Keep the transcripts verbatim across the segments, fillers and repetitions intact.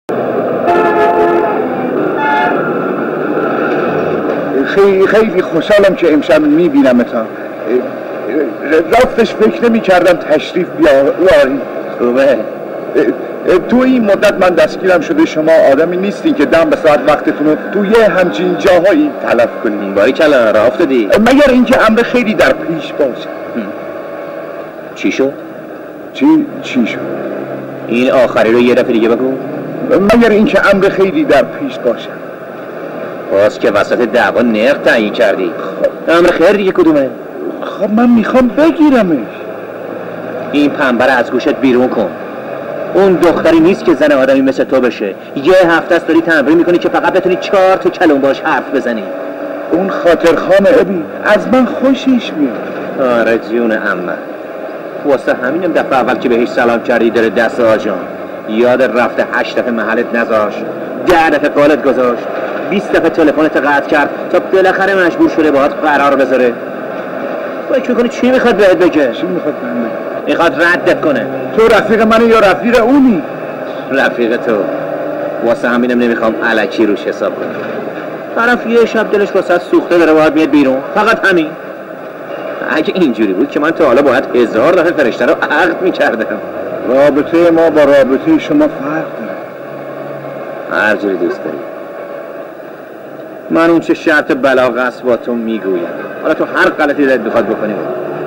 خیلی خیلی خوشحالم که امشب میبینمتان. راستش فکر نمی کردم تشریف بیاری. خوبه. تو این مدت من دستگیرم شده شما آدمی نیستین که دم به ساعت وقتتون رو توی همچین جاهایی تلف کنین. باری کلا راه افتادی؟ مگر اینکه امر خیلی در پیش باشه. چی شد؟ چی چی شد؟ این آخری رو یه دفعه دیگه بگو. مگر اینکه امر خیلی در پیش باشه. باز که وسط دعوا نرخ تعیین کردی. امر خیر دیگه کدومه؟ خب من میخوام بگیرمش. این پنبه رو از گوشت بیرون کن. اون دختری نیست که زن آدمی مثل تو بشه. یه هفته است داری تمرین میکنی که فقط بتونی چهار تا کلمه باش حرف بزنی. اون خاطرخوان ابی از من خوشش میاد. آره جون عمه. واسه همینم دفعه اول که بهش سلام کردی داره دست آجان. یاد رفته هشت دفعه محلت نذاشت، ده دفعه قالت گذاشت، بیست دفعه تلفنت قطع کرد تا بالاخره مجبور شده باهات قرار بذاره. فکر میکنی چی میخواد بهت بگه؟ چی میخواد بهت بگه؟ میخواد ردت کنه. تو رفیق منی یا رفیق اونی؟ رفیق تو. واسه همینم نمیخوام الکی روش حساب کنم. طرف یه شب دلش واسه سوخته داره باید میاد بیرون. فقط همین. اگه اینجوری بود که من تا حالا باید هزار دفعه فرشته رو عقد میکردم. رابطه ما با رابطه شما فرق داره. هر جوری دوست داری. من اون چه شرط بلاغ است با تو میگویم. حالا تو هر غلطی دلت بخواد بکنی.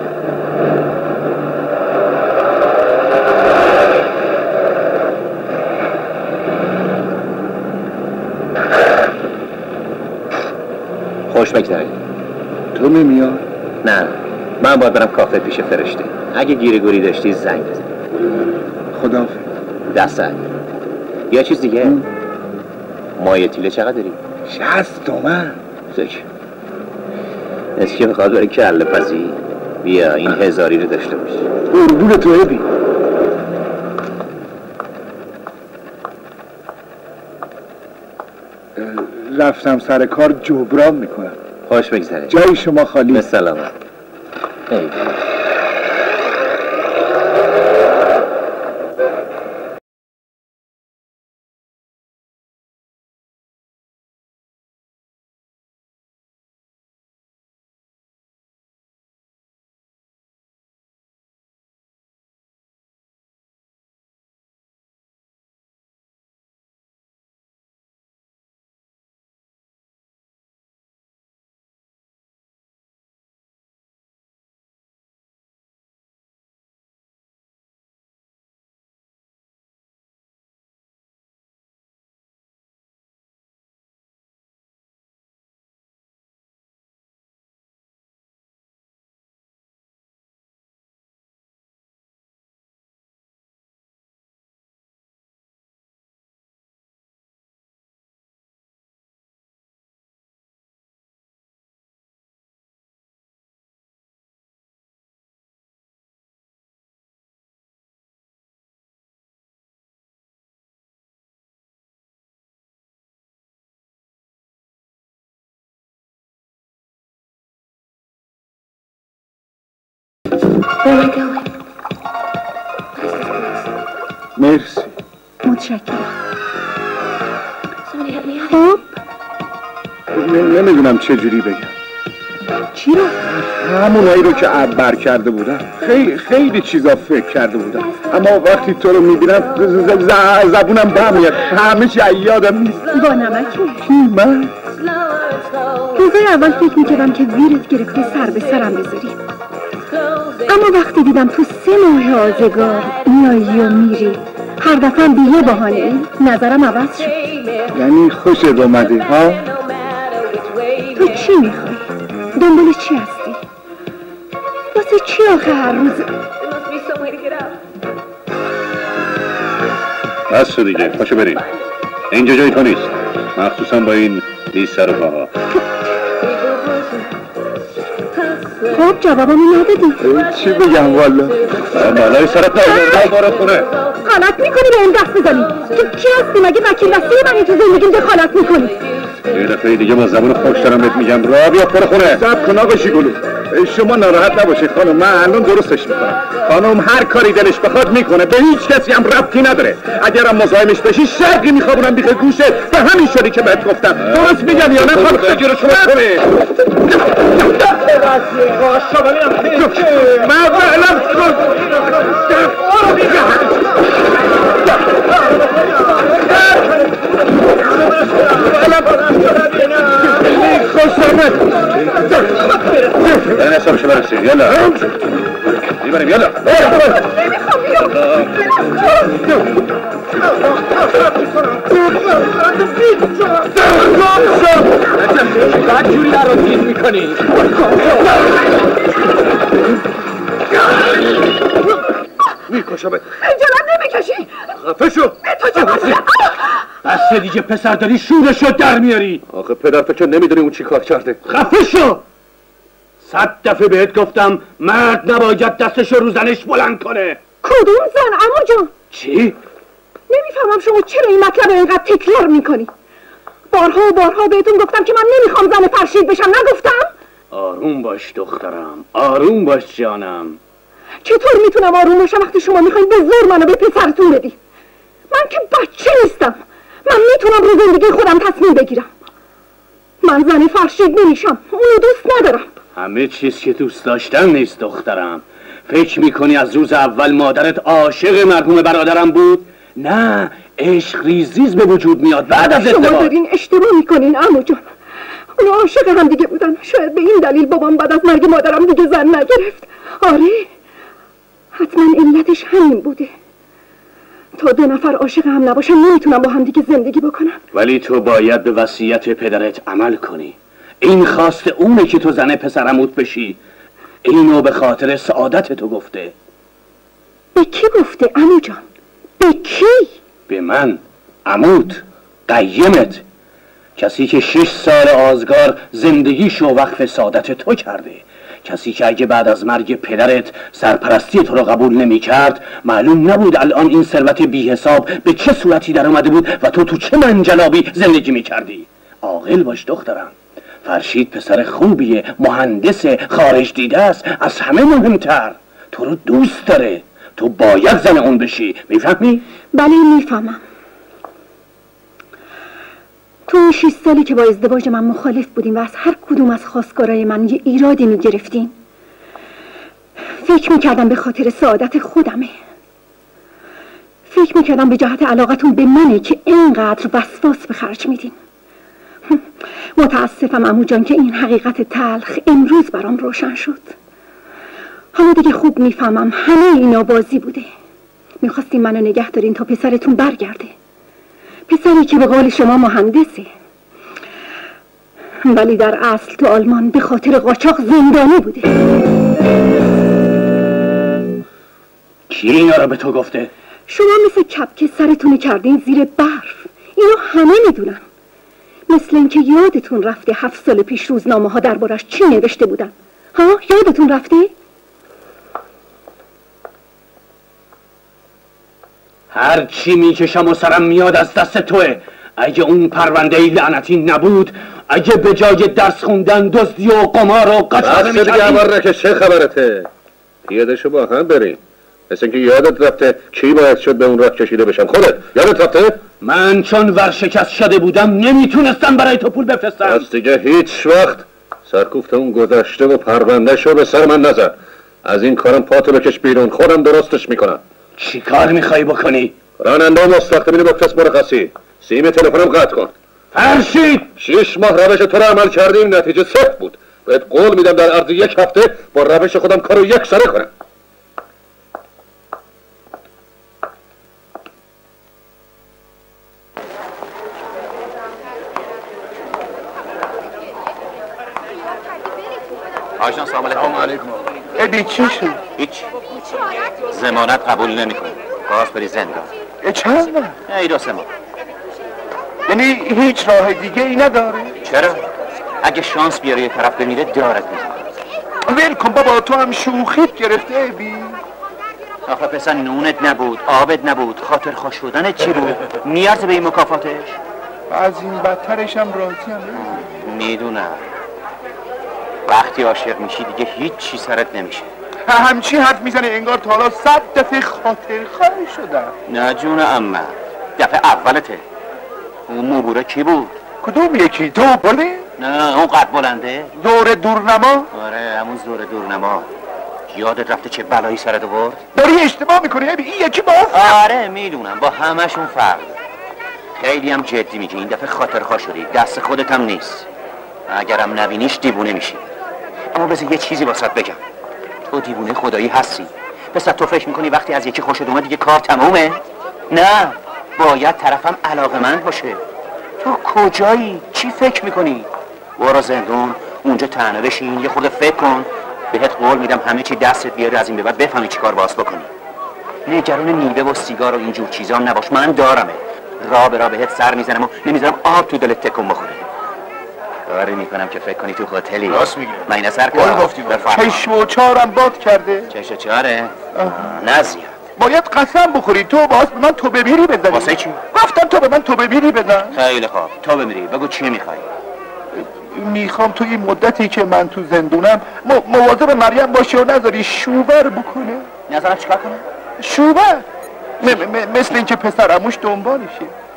خوش بگذره. تو میمیاد؟ نه، من باید برم کافه پیش فرشته. اگه گیره گوری داشتی زنگ بزن. خداحافظ. دست علی. یه چیز دیگه. مایه تیله چقدر داری؟ شصت تومن. زک. اسکی میخواد بره کله پزی. بیا این هزاری رو داشته باش. قربون تو ابی. رفتم سر کار جبران میکنم. خوش بگذره. جای شما خالی. به سلامت. ای Where are you going? مرسی. متشکرم. خب نمیدونم چه جوری بگم. چی رو؟ همونایی رو که عبر کرده بودم. خیلی خیلی چیزا فکر کرده بودم، اما وقتی تو رو میبینم زبونم بهم میاد. همه چی یادم نیست. با نمکی؟ کی من؟ روزای اول فکر میکردم که ویرت گرفته سر به سرم بذاری، اما وقتی دیدم تو سه ماه آزگار میایی و میری هر دفعه به یه بهانه، نظرم عوض شد. یعنی خوشت اومده ها؟ تو چی میخوای؟ دنبال چی هستی؟ واسه چی آخه هر روز؟ بس شد دیگه، پاشو بریم. اینجا جای تو نیست، مخصوصا با این لیست سر و پاها. خب جوابمو ندادی. چی بگم والا؟ بالای سرت نمیدونم بارو خونه. غلط میکنی به اون دست بزنی. تو کی هستی؟ مگه وکیل وسیع منی تو زندگیم دخالت میکنی؟ یه دفعه دیگه ما زبون خوش دارم بهت میگم راه بیا پر خونه. صبر کن آقا شیگلو، شما ناراحت نباشید خانم، من الان درستش میکنم. خانم هر کاری دلش بخواد میکنه، به هیچ کسی هم ربطی نداره. اگرم مزاحمش بشی شرقی میخوابونم بیخ گوشه، به همین شدی که بهت گفتم. درست میگم یا نه خانم؟ بگیره شما کنه من فعلا خوش آمد. یعنی حسابشو برسید. یلا میبریم. یلا بعد جوری در رو تیز میکنی. میکشمت. جلال نمیکشی. خفه شو. تو جوان بسه دیگه پسر، داری شورشو در میاری. آخه پدر تو که نمیدونی اون چی کار کرده. خفه شو. صد دفعه بهت گفتم مرد نباید دستشو رو زنش بلند کنه. کدوم زن عمو جان؟ چی؟ نمیفهمم شما چرا این مطلب رو اینقدر تکرار میکنی؟ بارها و بارها بهتون گفتم که من نمیخوام زن فرشید بشم، نگفتم؟ آروم باش دخترم، آروم باش جانم. چطور میتونم آروم باشم وقتی شما میخواین به زور منو به پسرتون بدی؟ من که بچه نیستم، من میتونم رو زندگی خودم تصمیم بگیرم. من زن فرشید نمیشم، اونو دوست ندارم. همه چیز که دوست داشتن نیست دخترم. فکر میکنی از روز اول مادرت عاشق مرحوم برادرم بود؟ نه، عشق ریزریز به وجود میاد بعد از ازدواج. شما دارین اشتباه میکنین عمو جان. اونا عاشق هم دیگه بودن، شاید به این دلیل بابام بعد از مرگ مادرم دیگه زن نگرفت. آره، حتما علتش همین بوده. تا دو نفر عاشق هم نباشن نمیتونم با هم دیگه زندگی بکنم. ولی تو باید به وصیت پدرت عمل کنی. این خواست اونه که تو زن پسرموت بشی. اینو به خاطر سعادت تو گفته. به کی گفته عمو جان؟ به کی؟ به من، عموت، قیمت. کسی که شش سال آزگار زندگیشو وقف سعادت تو کرده. کسی که اگه بعد از مرگ پدرت سرپرستی تو رو قبول نمی کرد، معلوم نبود الان این ثروت بی حساب به چه صورتی در اومده بود و تو تو چه منجلابی زندگی می کردی. عاقل باش دخترم. فرشید پسر خوبیه، مهندس، خارج دیده است. از همه مهمتر تو رو دوست داره. تو باید زن اون بشی، میفهمی؟ بله میفهمم. تو اون شیش سالی که با ازدواج من مخالف بودیم و از هر کدوم از خواستگارای من یه ایرادی میگرفتین، فکر میکردم به خاطر سعادت خودمه. فکر میکردم به جهت علاقتون به منه که اینقدر وسواس به خرج میدین. متاسفم عمو جان که این حقیقت تلخ امروز برام روشن شد. حالا دیگه خوب میفهمم همه اینا بازی بوده. میخواستین منو نگه دارین تا پسرتون برگرده، پسری که به قول شما مهندسه، ولی در اصل تو آلمان به خاطر قاچاق زندانی بوده. کی اینا رو به تو گفته؟ شما مثل کپک سرتون کردین زیر برف. اینو همه میدونن. مثل اینکه یادتون رفته هفت سال پیش روزنامه ها دربارش چی نوشته بودن. ها یادتون رفته؟ هر چی میکشم و سرم میاد از دست توه. اگه اون پرونده لعنتی نبود، اگه به جای درس خوندن دزدی و قمار و قاچاق میکردی. بس دیگه عمر که چه خبرته؟ پیاده‌شو با هم بریم. مثل اینکه یادت رفته کی باید شد به اون راه کشیده بشم. خودت یادت رفته؟ من چون ورشکست شده بودم نمیتونستم برای تو پول بفرستم. بس دیگه هیچ وقت سرکوفت اون گذشته و پرونده شو به سر من نزن. از این کارم پاتو بکش بیرون، خودم درستش میکنم. چی کار میخوای بکنی؟ راننده و مستخدمینو بفرست مرخصی. سیم تلفنم قطع کن. فرشید! شیش ماه روش تو رو عمل کردیم، نتیجه صفر بود. بهت قول میدم در عرض یک هفته با روش خودم کارو یک سره کنم. آژان سلام علیکم. علیکم. ابی چی شد؟ هیچ. ضمانت قبول نمیکنه. باز بری زندان. چند؟ ای دو سه ماه. یعنی هیچ راه دیگه ای نداره؟ چرا؟ اگه شانس بیاره یه طرف بمیره دارت میزنه. ول کن بابا، تو هم شوخیت گرفته ابی. آخه پسر نونت نبود، آبت نبود، خاطر خوش شدنت چی بود؟ نیارزه به این مکافاتش؟ از این بدترش هم راضی هم. میدونم وقتی عاشق میشی دیگه هیچ چی سرت نمیشه. همچی حرف میزنه انگار تا حالا صد دفعه خاطر خواهی شدم. نه جون عمه، دفعه اولته. اون موبوره کی بود؟ کدوم یکی؟ تو بله؟ نه اون قد بلنده. زور دورنما؟ آره همون زور دورنما. یادت رفته چه بلایی سرت آورد؟ داری اشتباه میکنی. این یکی باز؟ آره میدونم با همشون فرق. خیلی هم جدی میگی. این دفعه خاطر خواه شدی، دست خودت هم نیست. اگرم نبینیش دیوونه میشی. اما بذار یه چیزی واسط بگم. تو دیوونه خدایی هستی. پس تو فکر میکنی وقتی از یکی خوشت اومد دیگه کار تمومه؟ نه، باید طرفم علاقمند باشه. تو کجایی؟ چی فکر میکنی؟ برو زندون، اونجا تنها بشین، یه خورده فکر کن. بهت قول میدم همه چی دستت بیاره، از این به بعد بفهمی چی کار باز بکنی. نگران میوه و سیگار و اینجور چیزا نباش، من دارمه. راه به راه بهت سر میزنم و نمیذارم آب تو دلت تکون بخوره. کاری میکنم که فکر کنی تو هتلی. راست میگی. من این سر کار گفتی. چشم و چهارم باد کرده. چشم و چهاره؟ نه زیاد. باید قسم بخوری تو باز به من تو بمیری بزنی. واسه چی؟ گفتم تو به من تو بمیری بزن. خیلی خوب، تو بمیری. بگو چی میخوای؟ میخوام تو این مدتی که من تو زندونم مواظب مریم باشی و نذاری شوور بکنه. نذارم چیکار کنه؟ شوور مثل اینکه پسر عموش دنبالشه.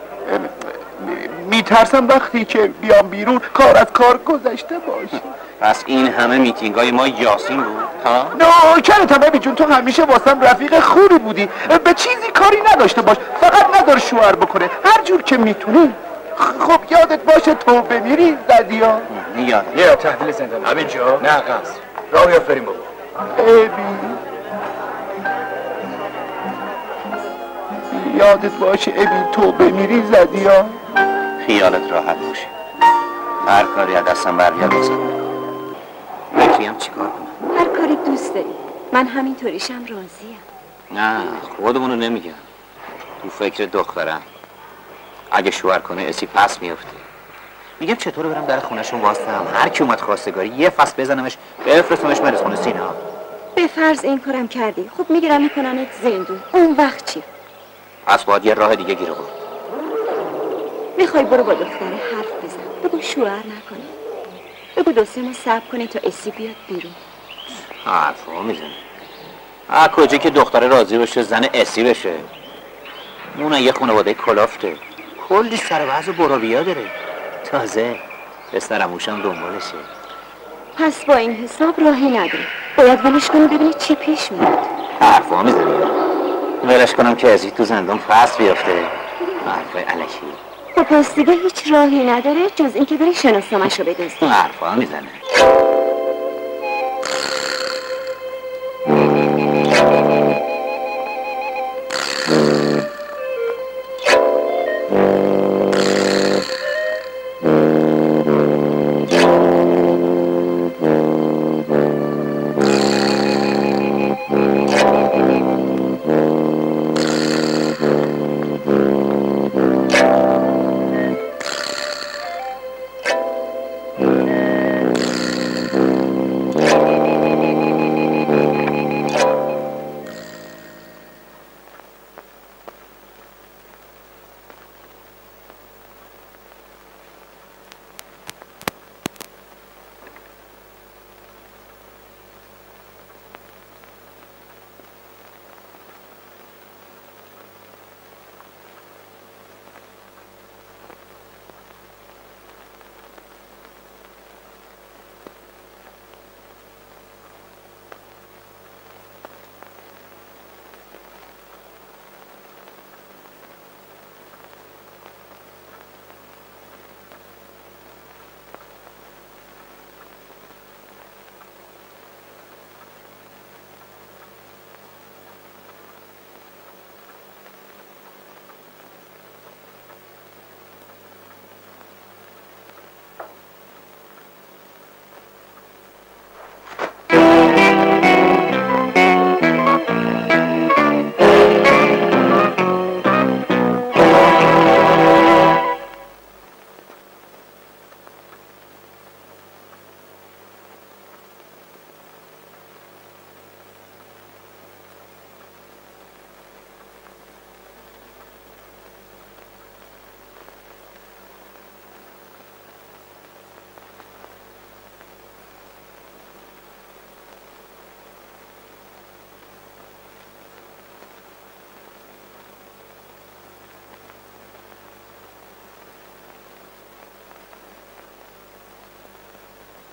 میترسم وقتی که بیام بیرون کار از کار گذشته باشه. پس این همه میتینگای ما یاسین بود؟ ها؟ نوکرتم ببی جون، تو همیشه واسم رفیق خوبی بودی. به چیزی کاری نداشته باش، فقط نذار شوهر بکنه هر جور که میتونی. خب یادت باشه تو بمیری زدیا. یادم. یه تحویل زندان همینجا؟ نه قصد راهی افرین بابا. ابی یادت باشه ابی تو بمیری زدیا. خیالت راحت باشه، هر کاری از دستم برگرد بزن. فکریم چی کار کنم؟ هر کاری دوست داری. من همینطوریشم راضیم. نه خودمونو نمیگم، تو فکر دخترم. اگه شوهر کنه اسی پس میفته. میگم چطور برم در خونهشون واسطم، هر کی اومد خواستگاری یه فصل بزنمش بفرستمش مدرسه سینا. به فرض این کارم کردی، خب میگیرم میکننت زندون، اون وقت چی؟ پس باید یه راه دیگه گیر آورد. میخوای برو با دختره حرف بزن، بگو شوهر نکنه، بگو دو سه ماه صبر کنه تا اسی بیاد بیرون. حرفا میزنه. هر کجا که دختره راضی بشه زن اسی بشه. اون یه خانواده کلافته، کلی سر وضع و برابیا داره. تازه پسر عموشم دنبالشه. پس با این حساب راهی نداره، باید ولش کنی ببینی چی پیش میاد. حرفا میزنی. ولش کنم که ازی تو زندان فصل بیافته. حرفای الکی. خب پس دیگه هیچ راهی نداره جز اینکه بری شناسنامه‌شو بدزدی. حرفا میزنه.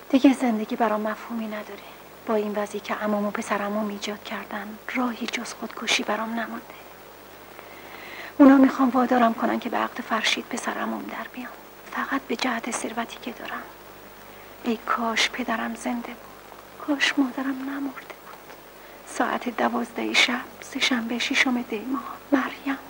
دیگه زندگی برام مفهومی نداره. با این وضعی که عموم و پسرعموم ایجاد کردن راهی جز خودکشی برام نمونده. اونا میخوام وادارم کنن که به عقد فرشید پسرعموم در بیام، فقط به جهت ثروتی که دارم. ای کاش پدرم زنده بود، کاش مادرم نمرده بود. ساعت دوازده شب سه‌شنبه ششم دی ماه. مریم.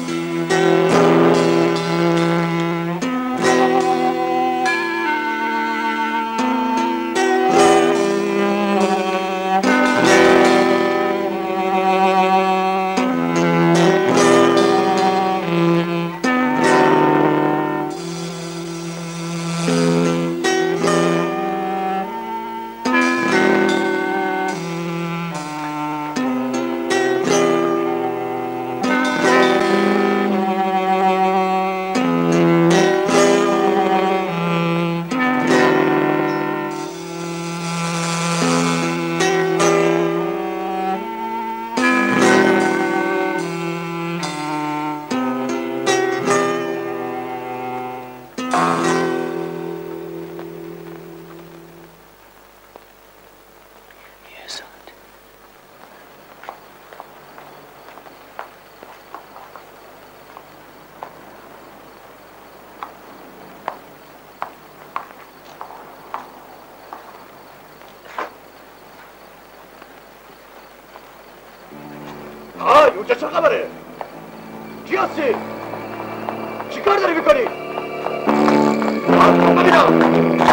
اونجا چه خبره؟ کی هستی؟ چی کار داری میکنی؟ ببینم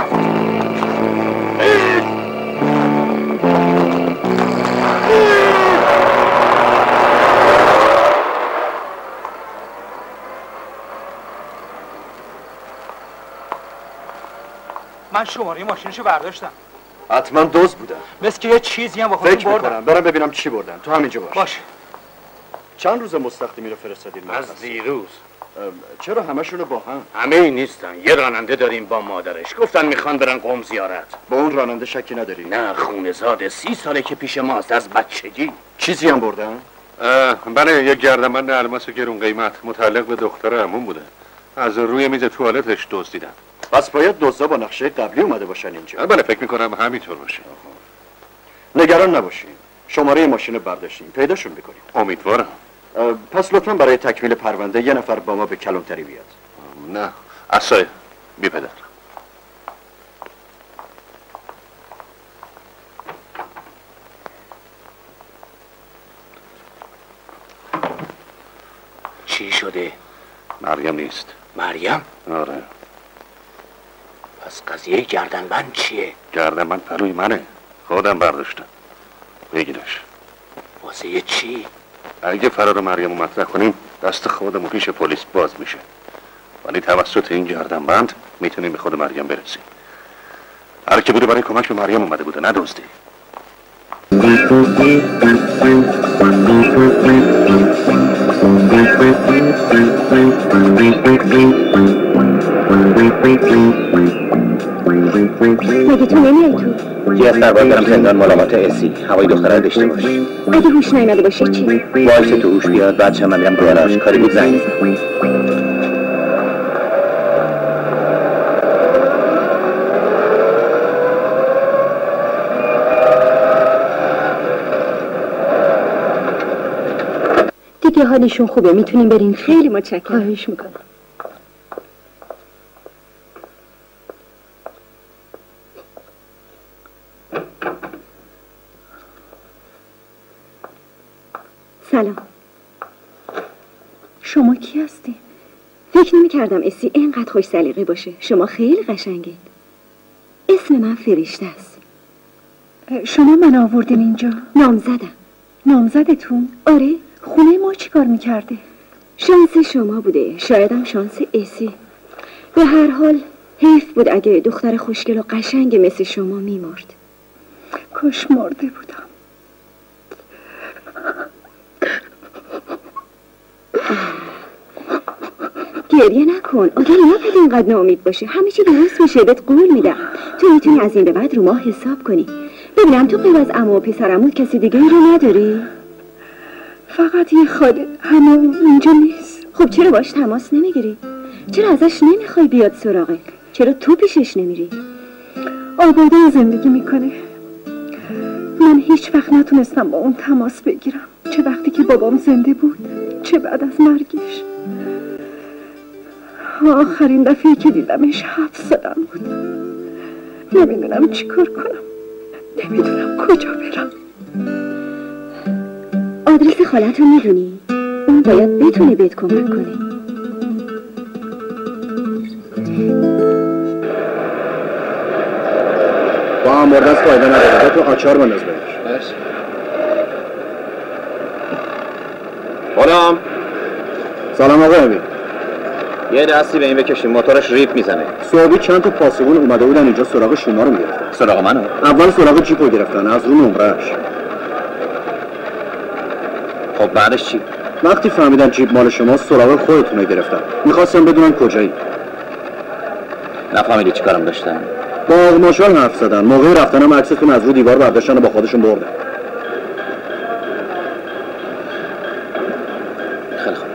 من شماره ماشینشو برداشتم. حتما دزد بودن. مثل که یه چیزی هم با خودم فکر میکنم برم ببینم چی بردن. تو همینجا باش. باشه. چند روز مستخدمی رو فرستادین؟ از دیروز. چرا همشونو با هم؟ همه نیستن. یه راننده داریم با مادرش، گفتن میخوان برن قم زیارت. با اون راننده شکی نداری؟ نه، خونه‌زاده، سی ساله که پیش ماست از بچگی. چیزی هم بردن؟ بله، یک گردنبند الماس گرون قیمت متعلق به دختر عموم بوده. از روی میز توالتش دزدیدن. پس باید دزدا با نقشه قبلی اومده باشن اینجا. بله، فکر میکنم همینطور باشه. نگران نباشین، شماره ماشین رو برداشتیم، پیداشون میکنیم. امیدوارم. پس لطفا برای تکمیل پرونده یه نفر با ما به کلانتری بیاد. نه، اصای بی پدر. چی شده؟ مریم نیست. مریم؟ آره. پس قضیه گردنبند چیه؟ گردنبند پلوی منه، خودم برداشتم. بگیرش. واسه یه چی؟ اگه فرار مریم رو مطرح کنیم دست خودمون پیش پلیس باز میشه، ولی توسط این گردنبند میتونیم به خود مریم برسیم. هر کی بوده برای کمک به مریم اومده بوده، نه دزدی. مگه تو نمیای تو؟ یه از دربار برم زندان ملامات اسی، هوای دختره رو داشته باش. اگه هوش نیامده باشه چی؟ وایسه تو هوش بیاد، بعد چند من میرم گاراژ، کاری بود زنگ بزن. دیگه حالشون خوبه، میتونیم بریم. خیلی متشکرم. خواهش میکنم. سلام. شما کی هستی؟ فکر نمی کردم اسی اینقدر خوش سلیقه باشه. شما خیلی قشنگید. اسم من فرشته است. شما من آوردین اینجا؟ نامزدم. نامزدتون؟ آره. خونه ما چی کار میکرده؟ شانس شما بوده، شایدم شانس اسی. به هر حال حیف بود اگه دختر خوشگل و قشنگ مثل شما میمرد. کاش مرده بودم. گریه نکن، آدم نباید اینقدر ناامید باشه. همه چی درست میشه، بهت قول میدم. تو میتونی از این به بعد رو ما حساب کنی. ببینم تو غیر از عمو و پسرعموت کسی دیگه ای رو نداری؟ فقط یه خاله، همه اینجا نیست. خب چرا باش تماس نمیگیری؟ چرا ازش نمیخوای بیاد سراغت؟ چرا تو پیشش نمیری؟ آبادان زندگی میکنه. من هیچ وقت نتونستم با اون تماس بگیرم، چه وقتی که بابام زنده بود چه بعد از مرگش. آخرین دفعه که دیدمش هفت سالم بود. نمیدونم چی کار کنم، نمیدونم کجا برم. آدرس خالت رو میدونی؟ اون باید بتونه بهت کمک کنه. با هم مردست فایده نداره، تو آچار بنداز بهش. غلام سلام آقا امین. یه دستی به این بکشیم، موتورش ریپ میزنه. صبحی چند تا پاسبون اومده بودن اینجا سراغ شما رو میگرفتن. سراغ منو؟ اول سراغ جیپ رو گرفتن، از رو نمرهش. خب بعدش چی؟ وقتی فهمیدن جیپ مال شما سراغ خودتون رو گرفتن. میخواستم بدونم کجایی. نفهمیدی چی کارم داشتن؟ با آقا ماشال حرف زدن، موقع رفتنم عکستون از رو دیوار برداشتن و با خودشون بردن. خیلی خوب.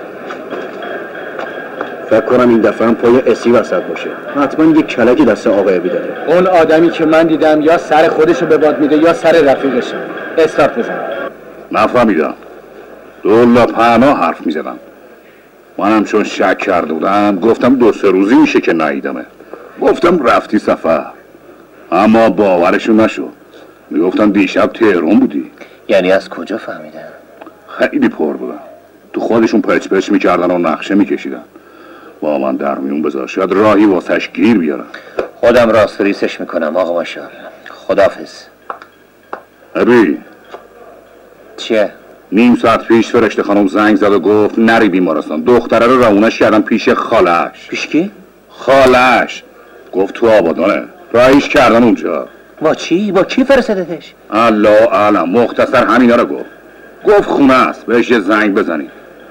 فکر کنم این دفعه هم پای اسی وسط باشه. حتما یک کلکی دست آقای ابی داره. اون آدمی که من دیدم یا سر خودشو به باد میده یا سر رفیقشه. استارت بزن. نفهمیدم. دولا پهنا حرف میزدم. منم چون شک کرده بودم گفتم دو سه روزی میشه که ندیدمه. گفتم رفتی سفر، اما باورشون نشد. میگفتن دیشب تهران بودی. یعنی از کجا فهمیدن؟ خیلی پر بودن، تو خودشون پچ پچ میکردن و نقشه میکشیدن. با من در میون بذار، شاید راهی واسش گیر بیارن. خودم راست ریسش میکنم آقا ماشال. خداحافظ. ابی چیه؟ نیم ساعت پیش فرشته خانم زنگ زد و گفت نری بیمارستان. دختره رو روونش کردن پیش خالش. پیش کی؟ خالش. گفت تو آبادانه، رایش کردن اونجا. با چی؟ با کی فرستادتش؟ الله اعلم، مختصر همینا رو گفت. گفت خونه است، بهش یه زنگ بزنی.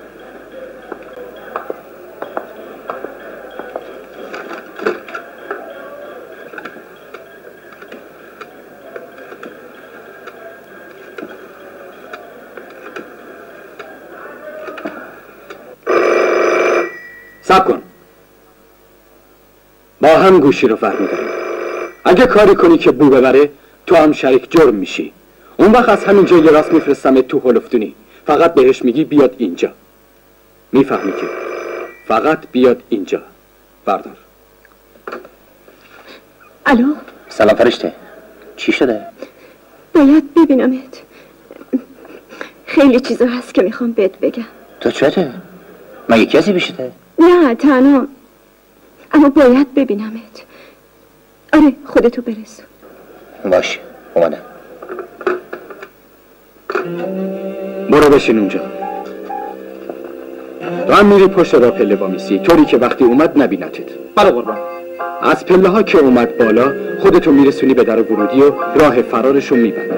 صبر کن، با هم گوشی رو فهمیدم. اگه کاری کنی که بو ببره تو هم شریک جرم میشی. اون وقت از همین جای راست میفرستم تو هلفتونی. فقط بهش میگی بیاد اینجا. میفهمی که فقط بیاد اینجا. بردار. الو؟ سلام فرشته، چی شده؟ باید ببینمت. خیلی چیزا هست که میخوام بهت بگم. تو چته؟ مگه کسی بیشته؟ نه تنها، اما باید ببینمت. آره خودتو برسون. باشه اومدم. برو بشین اونجا. تو هم میری پشت را پله وامیسی، طوری که وقتی اومد نبینتت. بله قربان. از پله ها که اومد بالا خودتو میرسونی به در ورودی و راه فرارشو میبندی.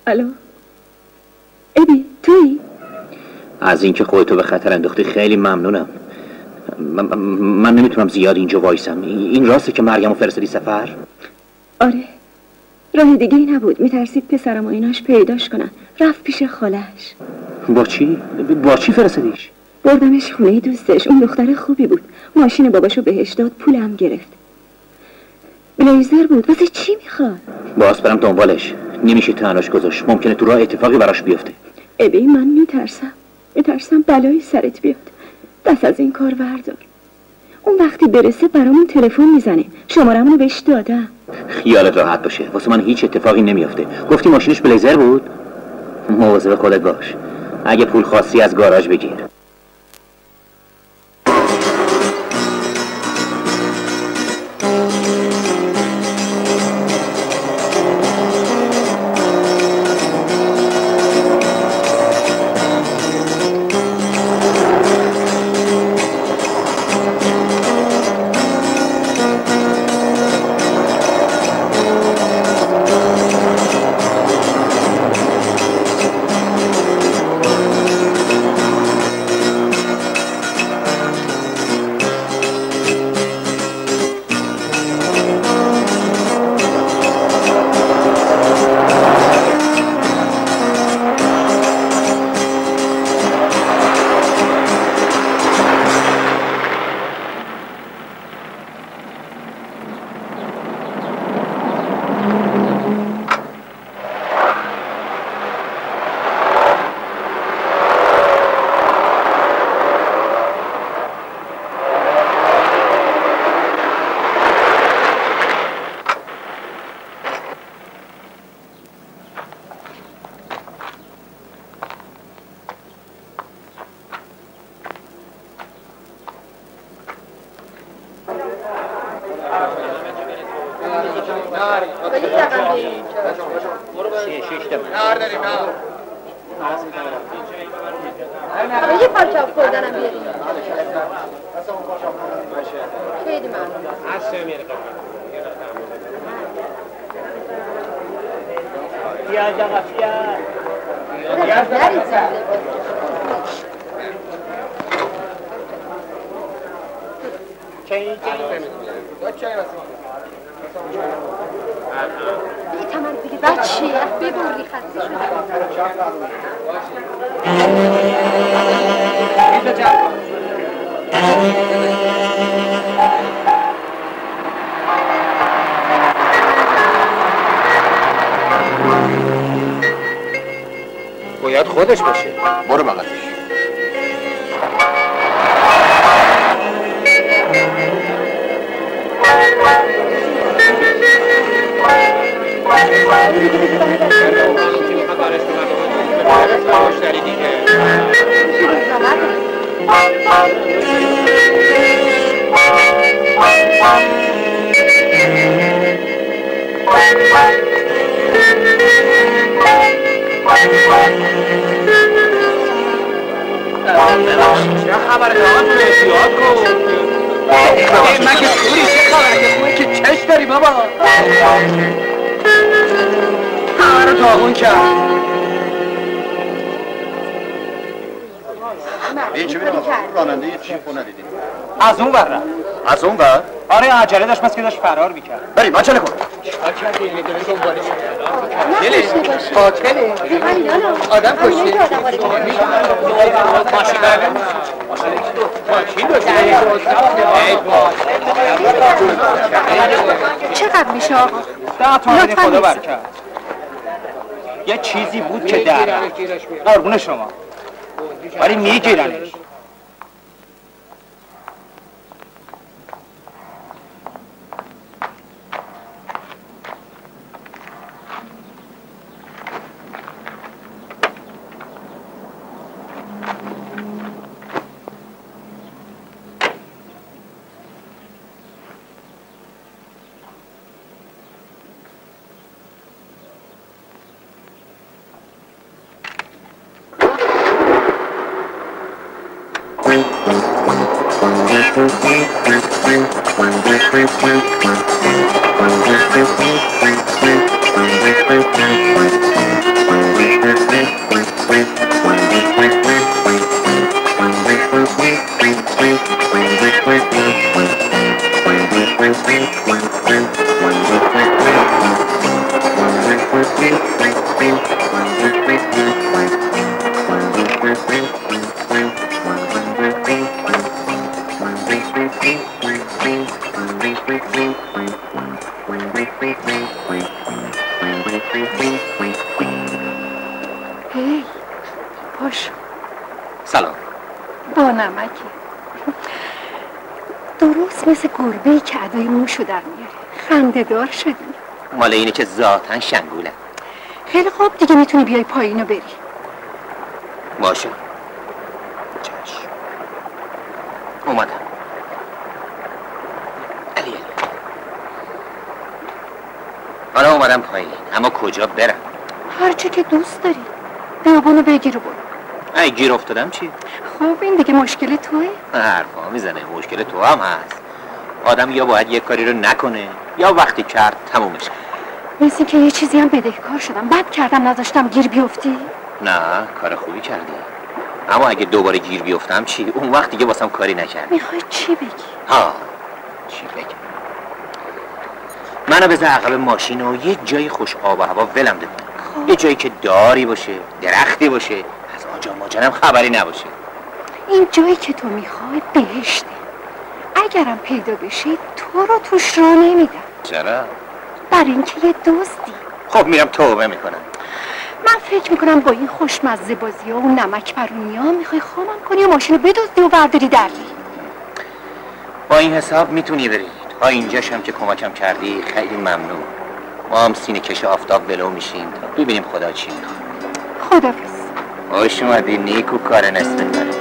الو ابی تویی؟ از اینکه خودتو به خطر انداختی خیلی ممنونم. من, من نمیتونم زیاد اینجا وایسم. این راسته که مریم رو فرستادی سفر؟ آره، راه دیگه ای نبود. میترسید پسرم و ایناش پیداش کنن. رفت پیش خالش. با چی؟ با چی فرستادیش؟ بردمش خونه دوستش. اون دختر خوبی بود. ماشین باباشو بهش داد، پولم گرفت. بلیزر بود. واسه چی میخواد؟ باز برم دنبالش. نمیشه تنهاش گذاشت. ممکنه تو راه اتفاقی براش بیفته. ابی من میترسم. میترسم بلایی سرت بیاد. دست از این کار بردار. اون وقتی برسه برامون تلفن میزنه. شمارمونو بهش دادم. خیالت راحت باشه. واسه من هیچ اتفاقی نمیافته. گفتی ماشینش بلیزر بود؟ مواظب خودت باش. اگه پول خاصی از گاراژ بگیر. یه پارچه آب خوردنم بیاریم. خیلی ممنون. پیاز آقا پیاز. نرید زنده. چایی چایی. دیگه تمر دیگه بچه ببوری خسته شده. باید خودش باشه. برو بغلش. چه خبره دامتون احتیاط کن. من که سوری چه خبره که خوبه که چش داری بابا. همه رو داغون کرد. این چه میدونم راننده یه چی خونه دیدیم. از اون ور از اون ور؟ آره عجله داشت مثل که داشت فرار میکرد. بریم عجله کن. قاتله آدم کشته ماشین بره ماشین داشته. چقدر میشه آقا؟ ده تومن خدا برکت. یه چیزی بود که در قربون شما ولی میگیرنش. Thank you. خوش. سلام. با نمکه. درست مثل گربه‌ای که ادای موشو در میاره. خنده دار شدی. مال اینه که ذاتن شنگوله. خیلی خوب، دیگه میتونی بیای پایین و بری. باشه. چشم. اومدم. علی علی. حالا اومدم پایین، اما کجا برم؟ هر چه که دوست داری. بیابونو بگیر و برو. ای گیر افتادم چی؟ خب این دیگه مشکل توه؟ حرفا میزنه، مشکل تو هم هست. آدم یا باید یک کاری رو نکنه یا وقتی کرد تمومش. مثل که یه چیزی هم بدهکار شدم. بد کردم نذاشتم گیر بیفتی؟ نه، کار خوبی کردی. اما اگه دوباره گیر بیفتم چی؟ اون وقت دیگه واسم کاری نکردی. میخوای چی بگی؟ ها، چی بگم؟ منو بذار عقب ماشین و یه جای خوش آب و هوا ولم ده کن. یه جایی که داری باشه، درختی باشه، از آجا ماجنم خبری نباشه. این جایی که تو میخوای بهشته. اگرم پیدا بشی تو رو توش را نمیدم. چرا؟ برای اینکه یه دزدی. خب میرم توبه میکنم. من فکر میکنم با این خوشمزه بازی ها و نمک برونی ها میخوای خامم کنی و ماشین رو بدزدی و برداری دری. با این حساب میتونی بری. تا اینجاش هم که کمکم کردی خیلی ممنون. ما هم سینه کش آفتاب ولو میشیم تا ببینیم خدا چی میخواد. خدافظ. خوش اومدی نیکو کار نصف کاره.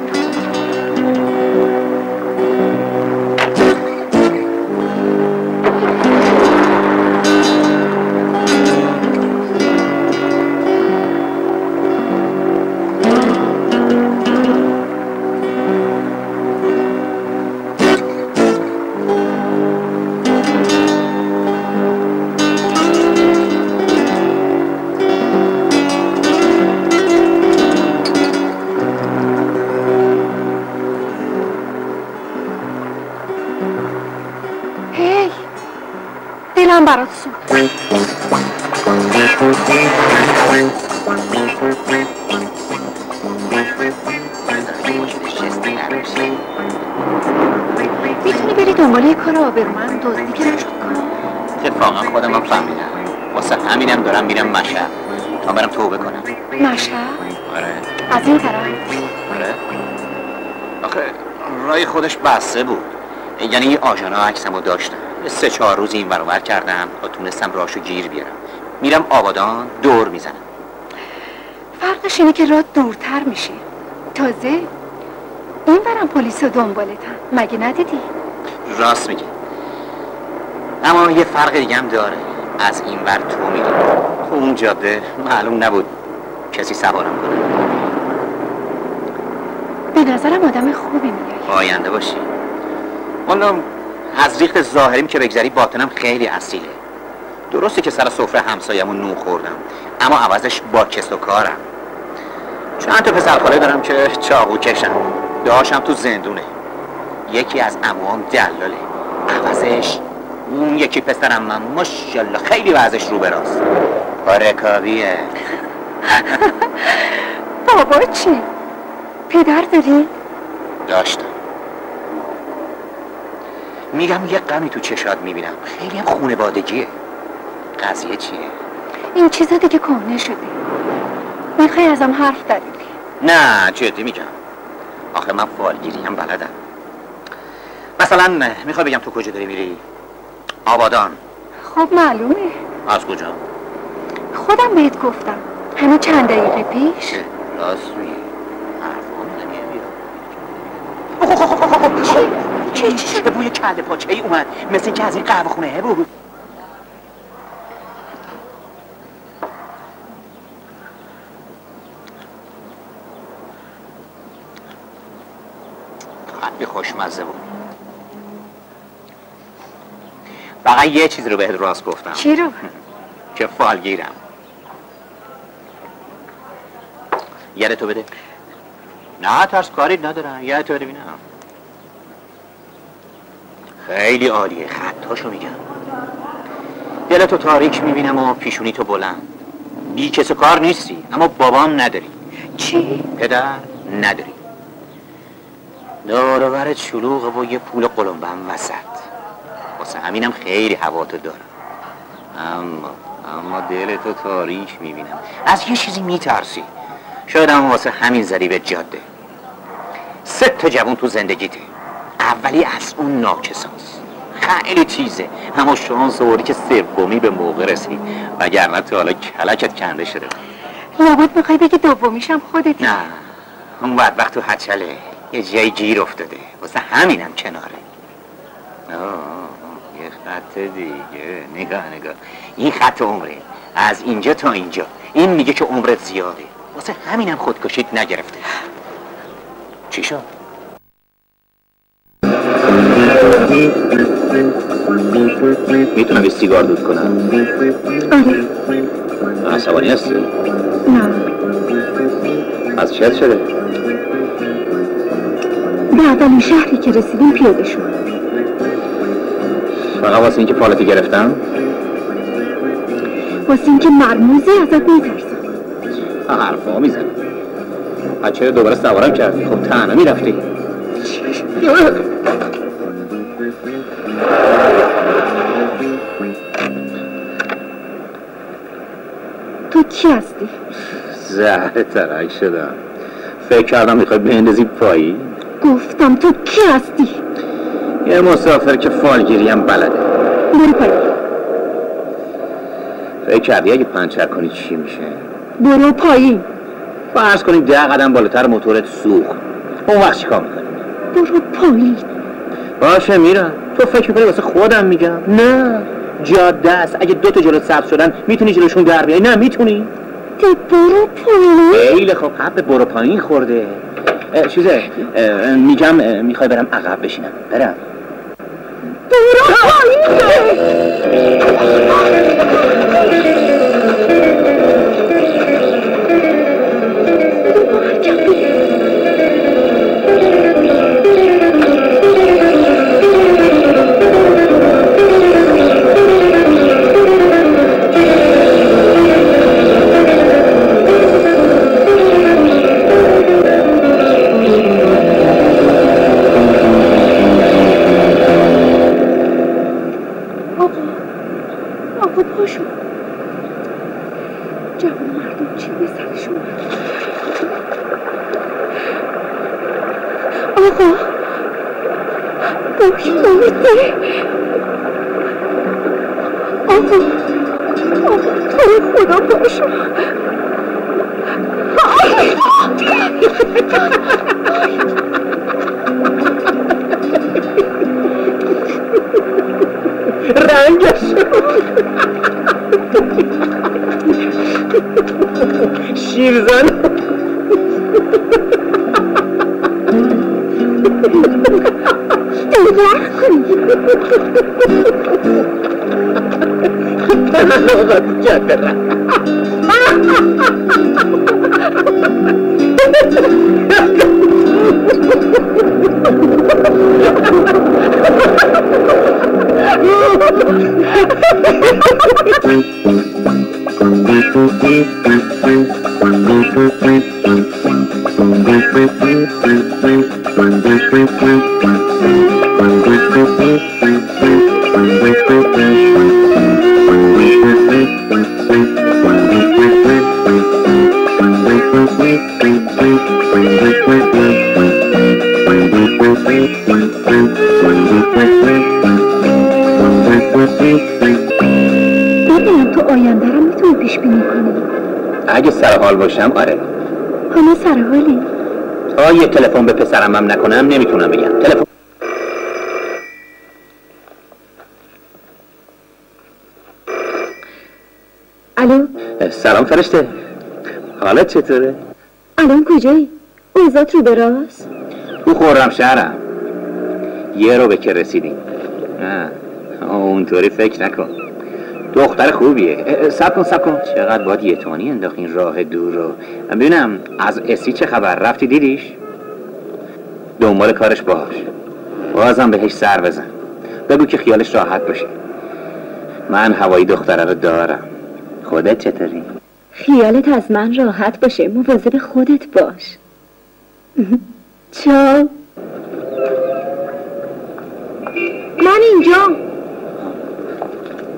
دلم برات سوخت. میتونی بری دنبال یه کار آبرومند دزدی که نشد کار؟ اتفاقا خودم هم فهمیدم. واسه همینم دارم میرم مشهد تا برم توبه کنم. مشهد؟ آره. از این طرف؟ آره. آخه رای خودش بسته بود. یعنی یه آژانا عکسمو داشتم. سه چهار روز این ور اونور کردم تا تونستم راهشو گیر بیارم. میرم آبادان دور میزنم. فرقش اینه که راه دورتر میشه. تازه این برم پلیس رو دنبالتن. مگه ندیدی؟ راست میگه. اما یه فرق دیگه هم داره. از این ور تو میری. تو اون جاده معلوم نبود کسی سوارم کنه. به نظرم آدم خوبی میای. آینده باشی. والا از ریخت ظاهریم که بگذری باطنم خیلی اصیله. درسته که سر سفره همسایه‌مو نون خوردم، اما عوضش با کس و کارم. چند تا پسرخاله دارم که چاقو کشم. داشتم تو زندونه. یکی از عموام دلاله. عوضش اون یکی پسرم من ماشاءالله خیلی وضعش رو براست. رکابیه. بابا چی؟ پدر داری؟ داشتم. میگم یه غمی تو چشات میبینم. خیلی هم خونوادگیه. قضیه چیه؟ این چیزا دیگه کهنه شده. میخوای ازم حرف داری؟ نه جدی میگم. آخه من فالگیری هم بلدم. مثلا میخوای بگم تو کجا داری میری؟ آبادان. خب معلومه. از کجا؟ خودم بهت گفتم. همین چند دقیقه پیش. راست میگی. حرفا نمیاد. چی؟ چی چی شده؟ بوی کله پاچه ای اومد. مثل اینکه از این قهوه خونه بود. خیلی خوشمزه بود. فقط یه چیز رو بهت راست گفتم. چی رو؟ که فالگیرم. یادتو بده. نه ترس کاری ندارم. یادتو بده ببینم. خیلی عالیه. خطاشو میگم. دلتو تاریک میبینم و پیشونی تو بلند. بی کس و کار نیستی اما بابام نداری. چی؟ پدر نداری. دور و برت شلوغه و یه پول قلمبم وسط. واسه همینم خیلی هواتو دارم. اما اما دلتو تاریک میبینم. از یه چیزی میترسی. شاید هم واسه همین زدی به جاده. سه تا جوان تو زندگیته، اولی از اون ناکساست، خیلی تیزه، اما شانس آوردی که سومی به موقع رسید، وگرنه تو حالا کلکت کنده شده. لابد میخوای بگی دومیشم خودتی؟ نه، اون بدبخت تو هچله یه جایی گیر افتاده، واسه همینم کناره. آه یه خط دیگه، نگاه نگاه، این خط عمره، از اینجا تا اینجا. این میگه که عمرت زیاده، واسه همینم خودکشیت نگرفته. چی شد؟ میتونم یه سیگار دود کنم؟ آره. عصبانی هستی؟ نه. از چیت شده؟ به اولین شهری که رسیدیم پیاده شد. فقط واسه اینکه پالتی گرفتم؟ واسه اینکه مرموزی ازت میترسم. حرفا میزنم. بچه دوباره سوارم کردی، خب تنها میرفتی. تو کی هستی؟ زهر ترک شدم. فکر کردم میخوای بندازی پایی. گفتم تو کی هستی؟ یه مسافر که فالگیری هم بلده. برو پایی. فکر کردی اگه پنچر کنی چی میشه؟ برو پایی. فرض کنیم ده قدم بالاتر موتورت سوخت، اون وقت چیکار میکنی؟ برو پایی. باشه میرم. تو فکر میکنی واسه خودم میگم؟ نه، جاده است. اگه دو تا جلوت سبز شدن میتونی جلوشون در بیای؟ نه میتونی. تو برو پایی. خیلی خب، حق برو پایین خورده. چیزه میگم میخوای برم عقب بشینم. برم. برو پایین. شیرزن دوباره کنی تنها جاده را ببینم تو آینده رو میتونی پیش بینی کنی؟ اگه سر حال باشم آره. حالا سر حالی؟ تا یه تلفن به پسرم هم نکنم نمیتونم بگم. تلفن الو. سلام فرشته، حالت چطوره؟ الان کجایی؟ اوزات رو براست؟ تو خرمشهرم. یه رو به که رسیدیم. نه اونطوری فکر نکن. دختر خوبیه. سب کن سب کن، چقدر باید یه توانی انداخت راه دور رو. ببینم از اسی چه خبر؟ رفتی دیدیش؟ دنبال کارش باش، بازم بهش سر بزن، بگو که خیالش راحت باشه. من هوایی دختره رو دارم. خودت چطوری؟ خیالت از من راحت باشه، مواظب خودت باش. چاو. من اینجا.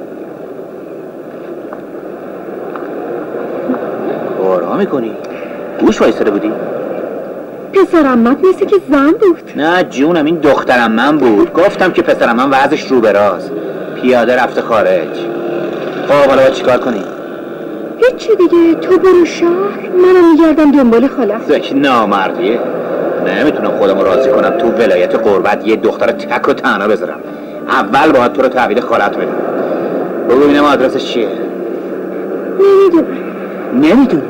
بارها میکنی؟ گوش وایساده بودی؟ پسرم من مثل که زن بود. نه جونم این دخترم من بود. گفتم که پسرم من وضعش رو به راست، پیاده رفته خارج. خب حالا باید چیکار کنی؟ هیچی دیگه، تو برو شهر، منم میگردم دنبال خالم. زکی نامردیه. نمیتونم خودمو راضی کنم تو ولایت قربت یه دختر تک و تنها بذارم. اول باید تو رو تحویل خالت بدم. بگو ببینم آدرسش چیه؟ نمیدونم. نمیدونی؟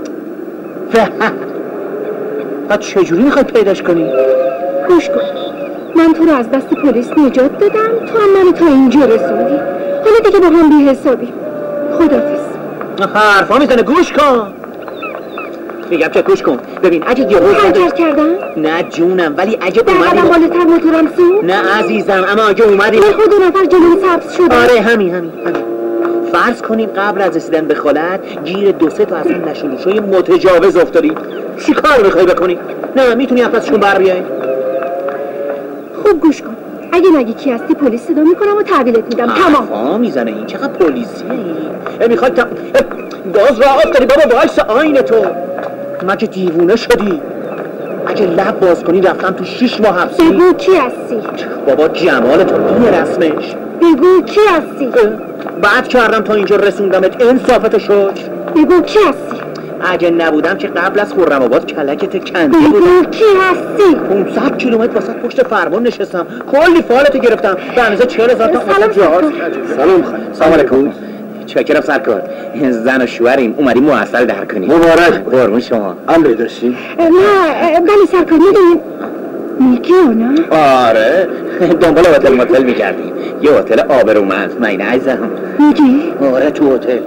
بعد چجوری میخوای پیداش کنی؟ گوش کن، من تو رو از دست پلیس نجات دادم، تو هم منو تا اینجا رسوندی. حالا دیگه با هم بی حسابی. خدافظ. حرفا میزنه، گوش کن. میگم که گوش کن. ببین اگه یه روز هنجر کردم؟ نه جونم، ولی اگه در اومدی قدم بالاتر موتورم سو؟ نه عزیزم، اما اگه اومدی من خود دو نفر جلوم سبز شده. آره همین همین همین. فرض کنیم قبل از رسیدن به خالت گیر دو سه تا از این نشونوشای متجاوز افتادی، چی کار میخوای بکنی؟ نه میتونی ازشون بر بیای؟ خوب گوش کن، اگه نگی کی هستی پلیس صدا میکنم و تحویلت میدم. تمام. حرفا میزنه این، چقدر پلیسیه این؟ میخوای تا... گاز را افتادی بابا، وایس آینه تو مگه دیوونه شدی؟ اگه لب باز کنی رفتم تو شیش ماه حبسی. بگو کی هستی؟ بابا جمال تو اینه رسمش. بگو کی هستی؟ بعد کردم تا اینجا رسوندمت، انصافتو شکر. بگو کی هستی؟ اگه نبودم که قبل از خرم آباد کلکت کنده بودم. بگو کی هستی؟ پانصد کیلومتر واسه پشت فرمان نشستم، کلی فالتو گرفتم به اندازه چهل هزار تا. سلام جهاز. سلام خانم. سلام علیکم. چاکرم سرکار. زن و شوهریم اومدیم محصل در کنیم. مبارک. قربون شما. امری داشتیم؟ نه بله سرکار، میدونیم میگی نه؟ آره دنبال هتل متل میگردیم، یه هتل آبرومند. من عزیزم میگی؟ آره تو هتل.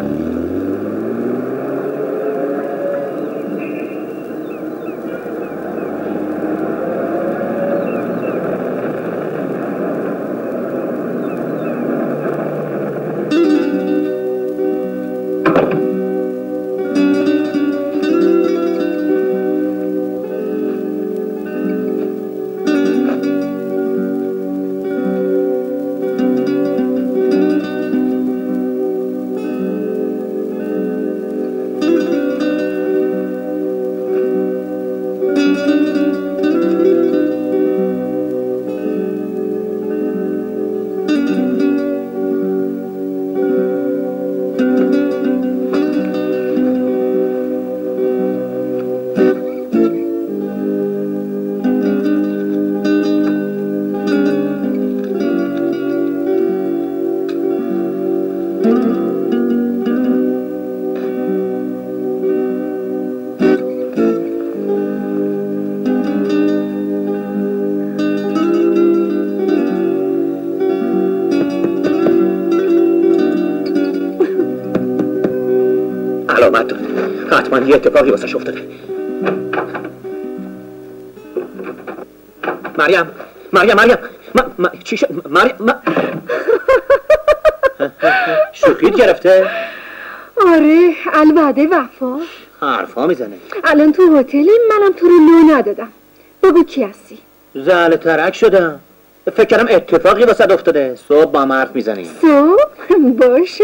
حتما یه اتفاقی واسش افتاده. مریم مریم مریم ما ما چی شد مریم ما... شوخیت گرفته؟ آره الوعده وفا. حرفا میزنه. الان تو هتلی، منم تو رو لو ندادم. بگو کی هستی؟ زل ترک شدم، فکر کردم اتفاقی واسه افتاده. صبح با مرد میزنی. صبح؟ باشه.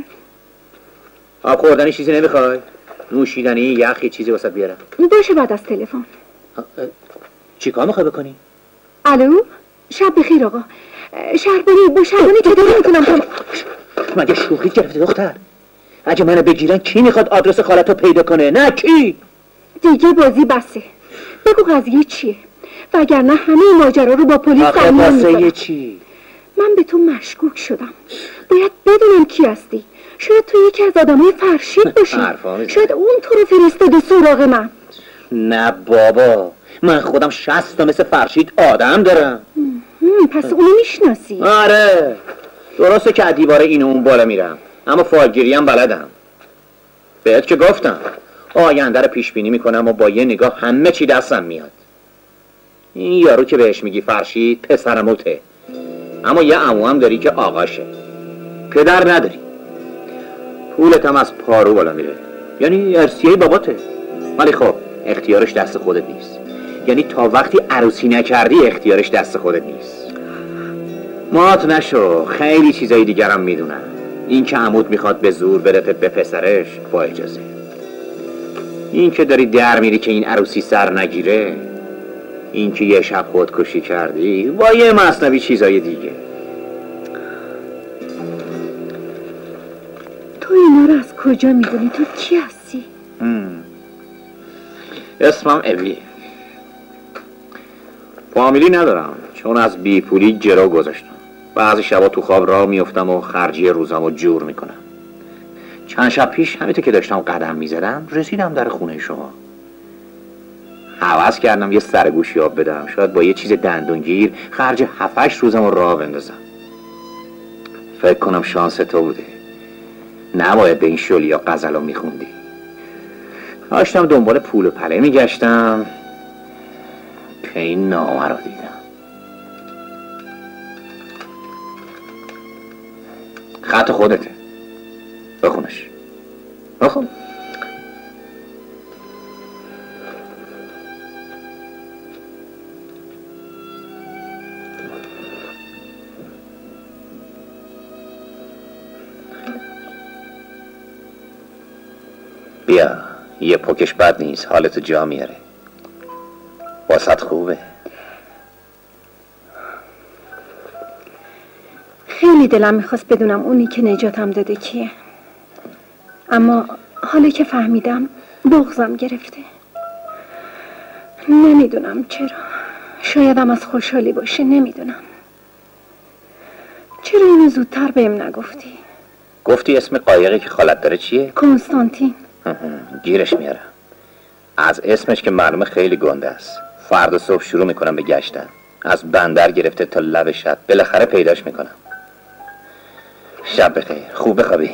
آب خوردنی چیزی نمیخوای؟ نوشیدنی یخ یه چیزی واسه بیارم؟ باشه بعد از تلفن. چی کار میخوای بکنی؟ الو شب بخیر آقا. شهربانی با شهربانی چطوری میتونم تم... مگه شوخی گرفته دختر؟ اگه منو بگیرن کی میخواد آدرس خالتو پیدا کنه؟ نه کی؟ دیگه بازی بسه. بگو قضیه چیه؟ وگرنه همه ماجرا رو با پلیس تعیین میکنم. آخه چی؟ من به تو مشکوک شدم. باید بدونم کی هستی. شاید تو یکی از آدمای فرشید باشی. شاید اون تو رو فرستاده سراغ من. نه بابا، من خودم شصت تا مثل فرشید آدم دارم. پس اونو میشناسی؟ آره درسته که دیواره این و اون بالا میرم، اما فالگیری هم بلدم. بهت که گفتم آینده رو پیش بینی میکنم و با یه نگاه همه چی دستم میاد. این یارو که بهش میگی فرشید پسرموته، اما یه عمو هم داری که آقاشه. پدر نداری، پولت هم از پارو بالا میره، یعنی ارثیه باباته. ولی خب اختیارش دست خودت نیست، یعنی تا وقتی عروسی نکردی اختیارش دست خودت نیست. مات نشو، خیلی چیزای دیگرم میدونم. این که عمود میخواد به زور برتت به پسرش با اجازه. این که داری در میری که این عروسی سر نگیره، این که یه شب خودکشی کردی با یه مثنوی چیزای دیگه. تو اینا رو از کجا میدونی؟ تو کی هستی؟ اسمم اوی. فامیلی ندارم چون از بی پولی گرو گذاشتم. بعضی شبا تو خواب راه میفتم و خرجی روزمو جور میکنم. چند شب پیش همینطور که داشتم قدم میزدم رسیدم در خونه شما. حوض کردم یه سرگوشی آب بدم، شاید با یه چیز دندونگیر خرج هفتش روزمو راه بندازم. فکر کنم شانس تو بوده، نباید به این شلی یا غزلو میخوندی. داشتم دنبال پول و پله میگشتم که این نامه رو دیدم. خط خودته، بخونش. بخون. بیا، یه پوکش بد نیست، حالتو جا میاره. واسط خوبه. خیلی دلم میخواست بدونم اونی که نجاتم داده کیه، اما حالا که فهمیدم بغضم گرفته. نمیدونم چرا، شایدم از خوشحالی باشه، نمیدونم. چرا اینو زودتر بهم نگفتی؟ گفتی اسم قایقی که خالت داره چیه؟ کنستانتین. گیرش میارم. از اسمش که معلومه خیلی گنده است. فردا صبح شروع میکنم به گشتن، از بندر گرفته تا لب شب، بالاخره پیداش میکنم. شب بخیر، خوب بخوابی.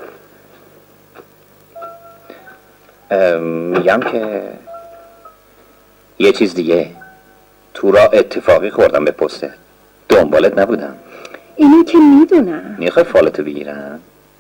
میگم که یه چیز دیگه، تو را اتفاقی خوردم به پسته، دنبالت نبودم. اینو که میدونم. میخوای فالتو بگیرم؟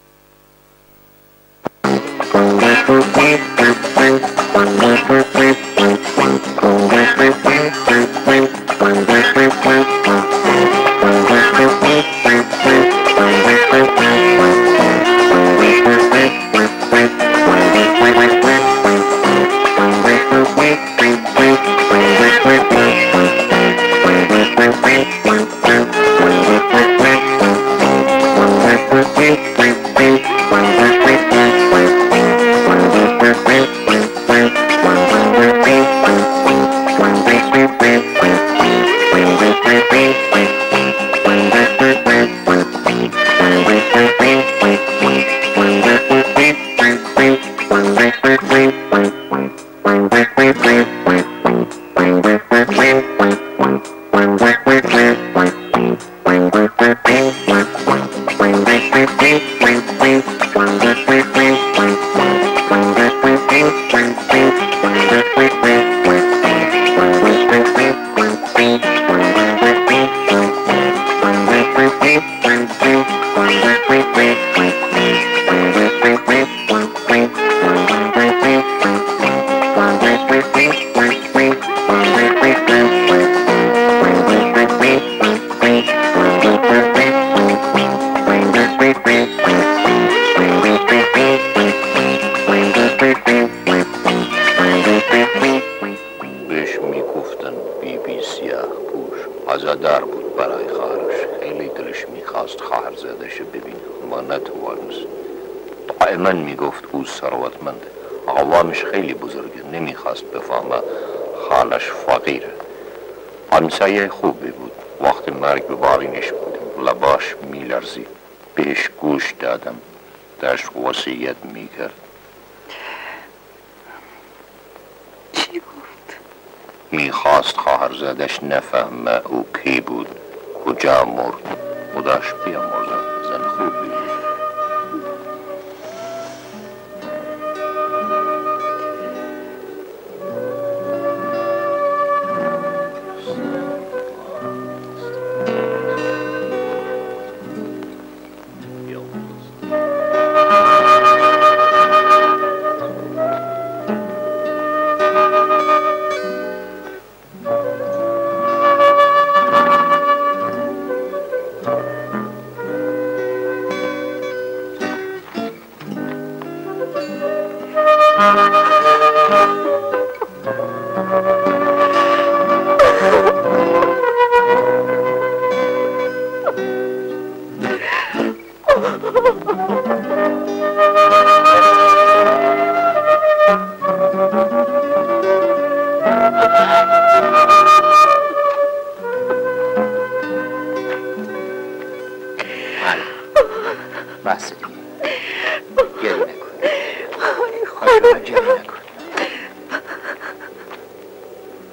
همسایه خوبی بود. وقتی مرگ به بالینش بود لباش میلرزید. بهش گوش دادم، داشت وصیت میکرد. چی گفت؟ میخواست خواهرزادش نفهمه او کی بود، کجا مرد و داشت بیامرزم. زن خوبی بود.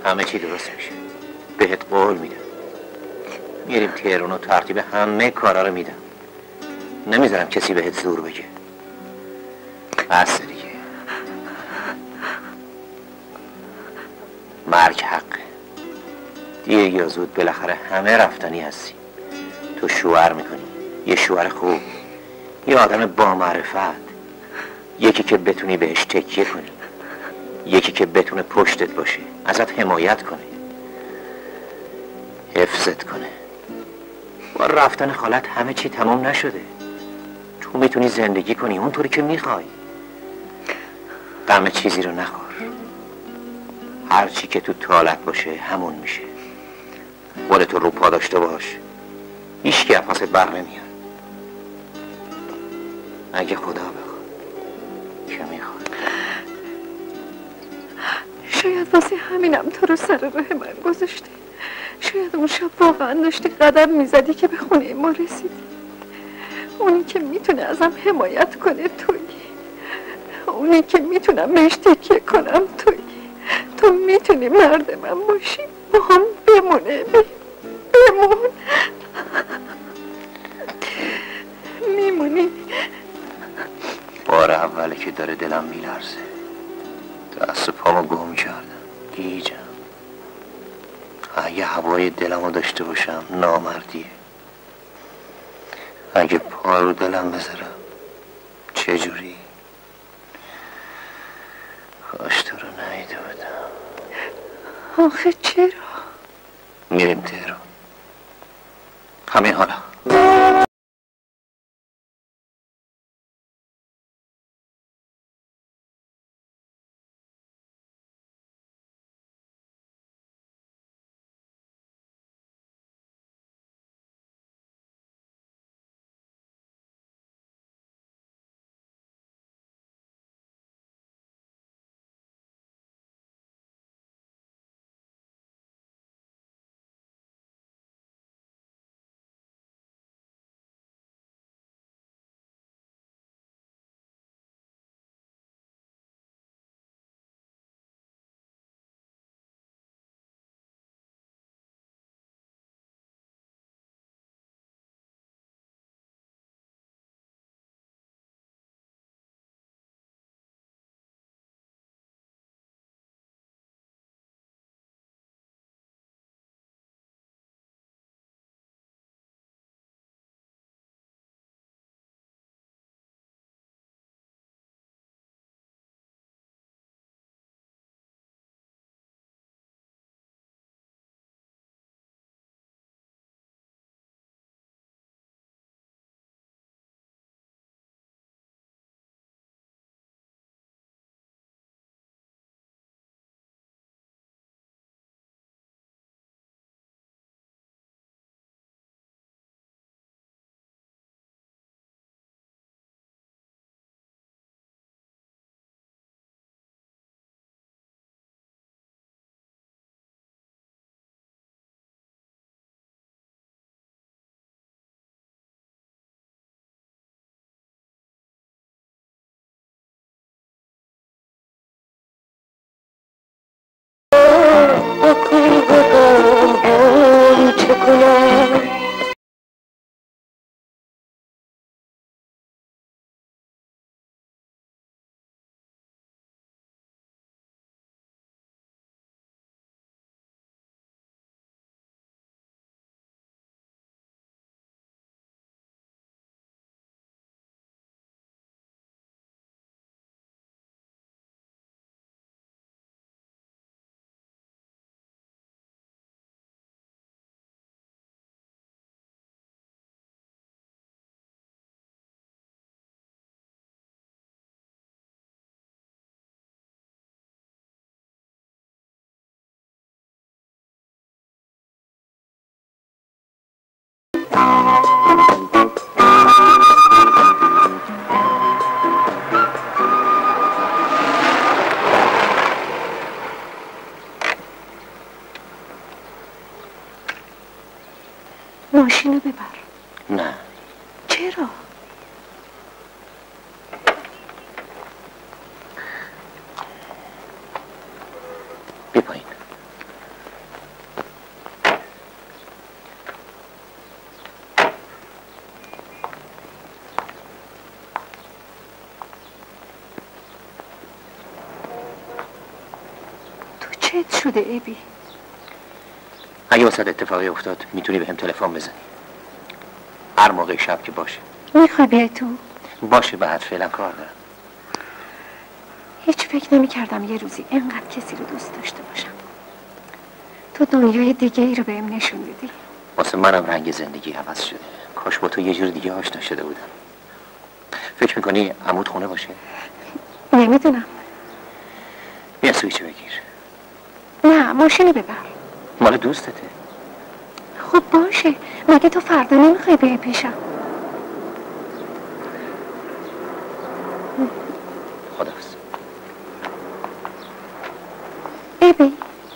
همه چی درست میشه. بهت قول میدم. میریم تهران و ترتیب همه کارا رو میدم. نمیذارم کسی بهت زور بگه. بس دیگه. مرگ حقه. دیر یا زود بالاخره همه رفتنی هستی. تو شوهر میکنی، یه شوهر خوب، یه آدم با معرفت، یکی که بتونی بهش تکیه کنی، یکی که بتونه پشتت باشه، ازت حمایت کنه، حفظت کنه. با رفتن خالت همه چی تمام نشده. تو میتونی زندگی کنی اونطوری که میخوای. غم چیزی رو نخور. هر چی که تو طالت باشه همون میشه. خودتو رو پا داشته باش. هیچ کی افاست بر نمیاد. اگه خدا بخواد که میخواد. شاید واسه همینم تو رو سر راه من گذاشته. شاید اون شب واقعا داشتی قدم میزدی که به خونه ما رسیدی. اونی که میتونه ازم حمایت کنه تویی. اونی که میتونم بهش تکیه کنم تویی. تو میتونی مرد من باشی. با هم بمونه. بمون. میمونی. بار اولی که داره دلم میلرزه. دست پامو گم کردم. گیجم. اگه هوای دلمو داشته باشم نامردیه. اگه پا رو دلم بذارم چجوری؟ کاش تو رو ندیده بودم. آخه چرا؟ میریم تهران. همین حالا. ماشینو ببر. نه. چرا؟ بی پایین. چت شده ابی؟ اگه واسه اتفاقی افتاد میتونی به هم تلفن بزنی، هر موقع شب که باشه. میخوای بیای تو؟ باشه، بعد فعلا کار دارم. هیچ فکر نمی کردم یه روزی اینقدر کسی رو دوست داشته باشم. تو دنیای دیگه ای رو بهم نشون بدی. واسه منم رنگ زندگی عوض شده. کاش با تو یه جور دیگه آشنا شده بودم. فکر میکنی عمود خونه باشه؟ نمیدونم. بیا سویچ بگیر. نه، ماشینو ببر. مال دوستته. خب باشه، مگه تو فردا نمیخوای بیای پیشم؟ خداحافظ. ابی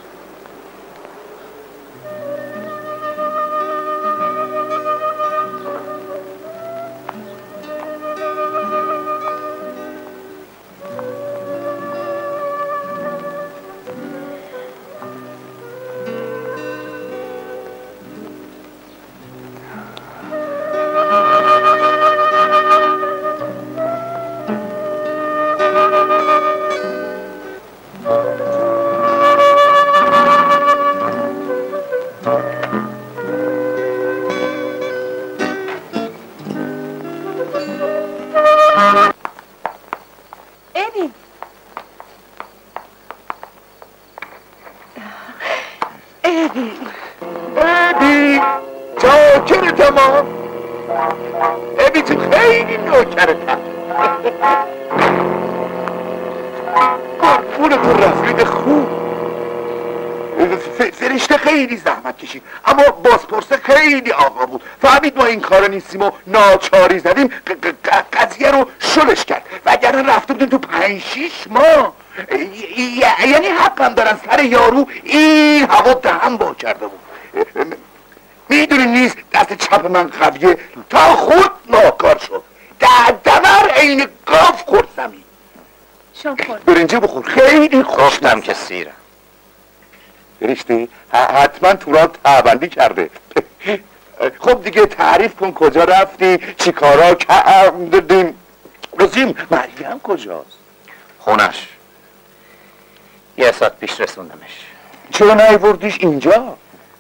اما بازپرسه خیلی آقا بود، فهمید ما این کار نیستیم و ناچاری زدیم، قضیه رو شلش کرد. وگرنه رفته بودیم تو پنج شیش ماه. یعنی حقم دارن سر یارو این هوا دهم با کرده بود. میدونی نیست دست چپ من قویه، تا خود ناکار شد. در دمر عین گاف خورد زمین. شام خورد. برنجه بخور، خیلی خوش. گفتم که سیرم. فرشته حتما تو را تعبندی کرده. خب دیگه تعریف کن، کجا رفتی، چی کارا کردیم؟ رسیم مریم کجاست؟ خونش. یه ساعت پیش رسوندمش. چرا نیوردیش اینجا؟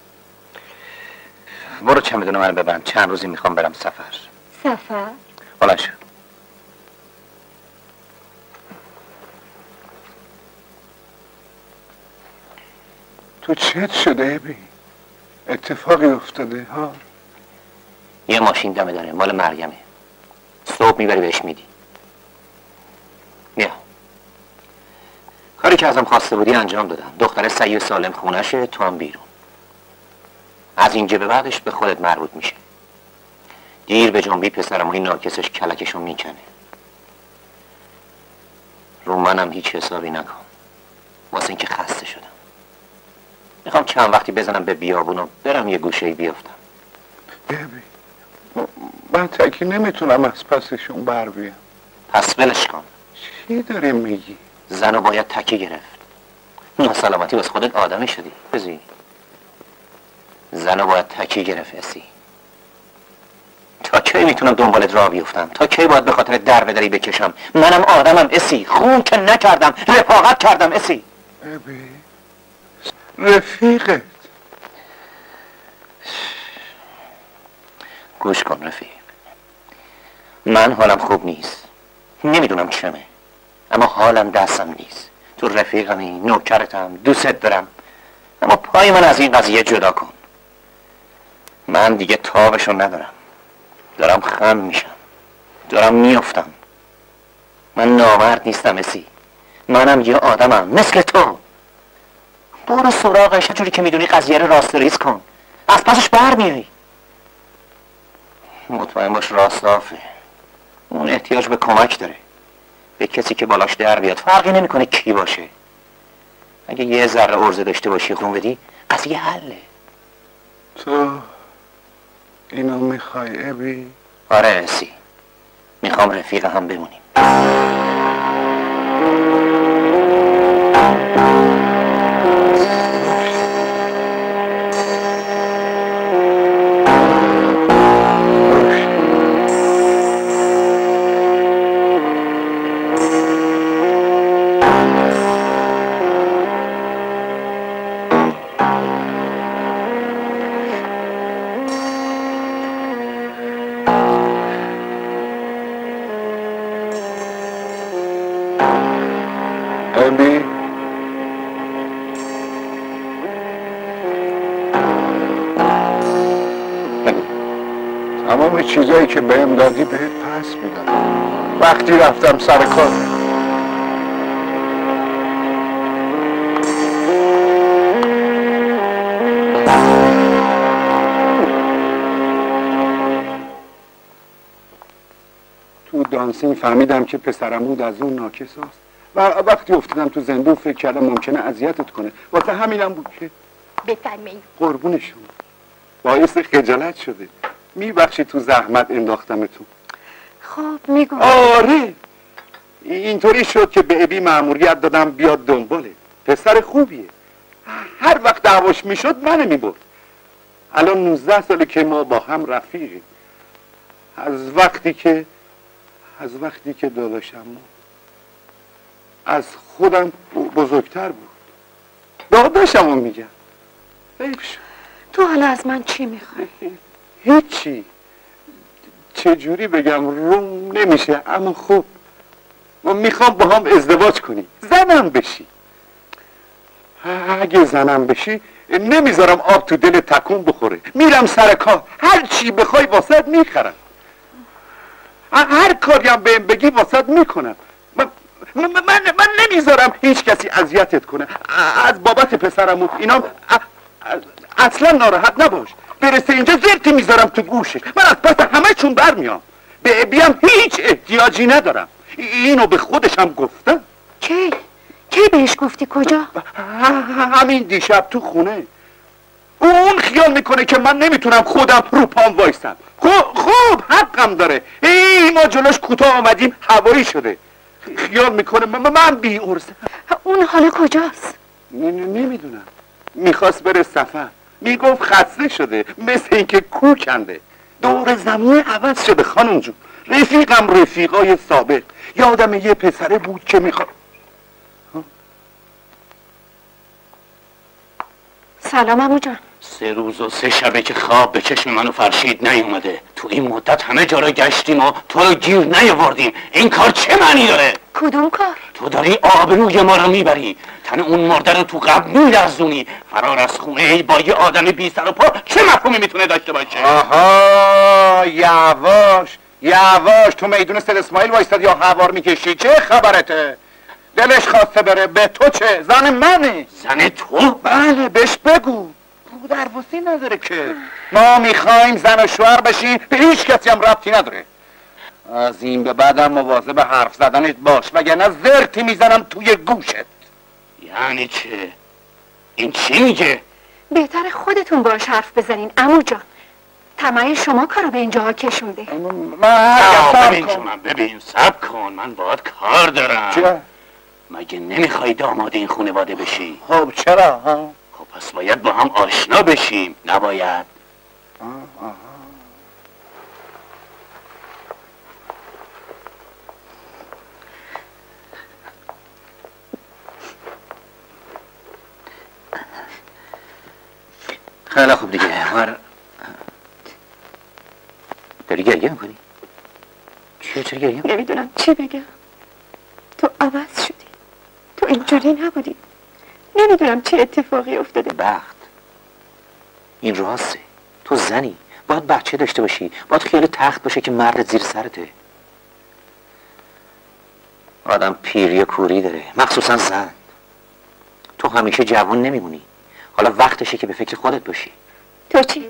برو چمدون من ببند، چند روزی میخوام برم سفر. سفر؟ بلند شو. تو چت شده ابی؟ اتفاقی افتاده ها؟ یه ماشین دمه داره، مال مریمه. صبح میبری بهش میدی. بیا. کاری که ازم خواسته بودی انجام دادم. دختر سعی و سالم خونشه، تو هم بیرون. از اینجا به بعدش به خودت مربوط میشه. دیر به جنبی پسرم و این ناکسش کلکشو میکنه. رو منم هیچ حسابی نکن، واسه اینکه خسته شدم. میخوام چند وقتی بزنم به بیابون و برم یه گوشه‌ای بیافتم. ببین من تکی نمیتونم از پسشون بر بیام. پس ولش کن. چی داری میگی؟ زنو باید تکی گرفت. ناسلامتی واسه خودت آدمی شدی. بزی زنو باید تکی گرفت. اسی تا کی میتونم دنبالت راه بیفتم؟ تا کی باید به خاطر در به دری بکشم؟ منم آدمم اسی. خون که نکردم، رفاقت کردم اسی. ابی رفیقت. گوش کن رفیق، من حالم خوب نیست، نمیدونم چمه، اما حالم دستم نیست. تو رفیقمی، نوکرتم، دوست دارم، اما پای من از این قضیه جدا کن. من دیگه تابشو ندارم، دارم خم میشم، دارم میافتم. من نامرد نیستم اسی، منم یه آدمم مثل تو. برو سراغش، جوری که میدونی قضیه رو راست ریز کن، از پسش بر میایی. مطمئن باش راستافه، اون احتیاج به کمک داره، به کسی که بالاش در بیاد. فرقی نمیکنه کی باشه. اگه یه ذره عرضه داشته باشی خون بدی، قضیه حله. تو اینو میخوای ابی؟ آره اسی، میخوام رفیق هم بمونیم. تمام چیزایی که بهم دادی بهت پس میدم وقتی رفتم سر کار. تو دانسینگ فهمیدم که پسرم بود از اون ناکس هست و وقتی افتادم تو زندون فکر کردم ممکنه اذیتت کنه، واسه همینم بود که بفرمایید. قربونشون باعث خجالت شده. میبخشی تو زحمت انداختمتون. خب میگم. آره اینطوری شد که به ابی مأموریت دادم بیاد دنباله. پسر خوبیه، هر وقت دعواش میشد منو میبرد. الان نوزده ساله که ما با هم رفیقیم. از وقتی که از وقتی که داداشم از خودم بزرگتر بود. داداشمو میگم. حیف شد. تو حالا از من چی میخوای؟ هیچی. چجوری بگم روم نمیشه، اما خب ما میخوام با هم ازدواج کنی، زنم بشی. اگه زنم بشی نمیذارم آب تو دل تکون بخوره، میرم سر کار، هر چی بخوای واسط میخرم، هر کاریم بهم بگی واسط میکنم. من, من, من, من نمیذارم هیچ کسی اذیتت کنه. از بابت پسرم و اینام اصلا ناراحت نباش. برسه اینجا زرتی میذارم تو گوشش، من از پس همه چون برمیام. به ابیم هیچ احتیاجی ندارم. اینو به خودشم گفتم. کی؟ کی بهش گفتی؟ کجا؟ همین دیشب تو خونه. اون خیال میکنه که من نمیتونم خودم رو پام وایسم. خوب خوب حقم داره. ای ما جلوش کوتاه آمدیم هوایی شده. خیال میکنه من, من بی ارزم. اون حالا کجاست؟ نمیدونم. میخواست بره سفر، میگفت خسته شده، مثل اینکه کو کنده. دور زمین عوض شده خانم جون. رفیقم رفیقای سابق. یادم یه پسره بود که میخواد. سلام عمو جان. سه روز و سه شبه که خواب به چشم منو فرشید نیومده. تو این مدت همه جا رو گشتیم و تو رو گیر نیاوردیم. این کار چه معنی داره؟ کدوم کار؟ تو داری آبروی ما رو میبری، تن اون مرده رو تو قبر میلرزونی. فرار از خونه ای با یه آدم بی سر و پا چه مفهومی میتونه داشته باشه؟ آها یواش یواش. تو میدون سید اسماعیل وایستاد یا هوار میکشی؟ چه خبرته؟ دلش خواسته بره، به تو چه؟ زن منی. زن تو؟ بله بهش بگو. رو دربوسی نداره که. ما میخوایم زن و شوهر بشیم، به هیچ کسی هم ربطی نداره. از این به بعدم مواظب حرف زدنت باش، وگرنه زرتی میزنم توی گوشت. یعنی چه؟ این چی میگه؟ بهتر خودتون باش حرف بزنین عمو جان. طمع شما کارو به اینجاها کشونده. من ببین شما ببین سب کن، من باید کار دارم. چه؟ مگه نمیخوای داماد این خانواده بشی؟ خب چرا ها؟ خب پس باید با هم آشنا بشیم، نباید؟ آه آه. خیلی خوب دیگه. مر داری گریه میکنی؟ چیه چرا گریه میکنی؟ نمیدونم چی بگم. تو عوض شدی، تو اینجوری نبودی. نمیدونم چه اتفاقی افتاده. بخت این راسته. تو زنی، باید بچه داشته باشی، باید خیال تخت باشه که مرد زیر سرته. آدم پیری کوری داره، مخصوصا زن. تو همیشه جوان نمیمونی، حالا وقتشه که به فکر خودت باشی. تو چی؟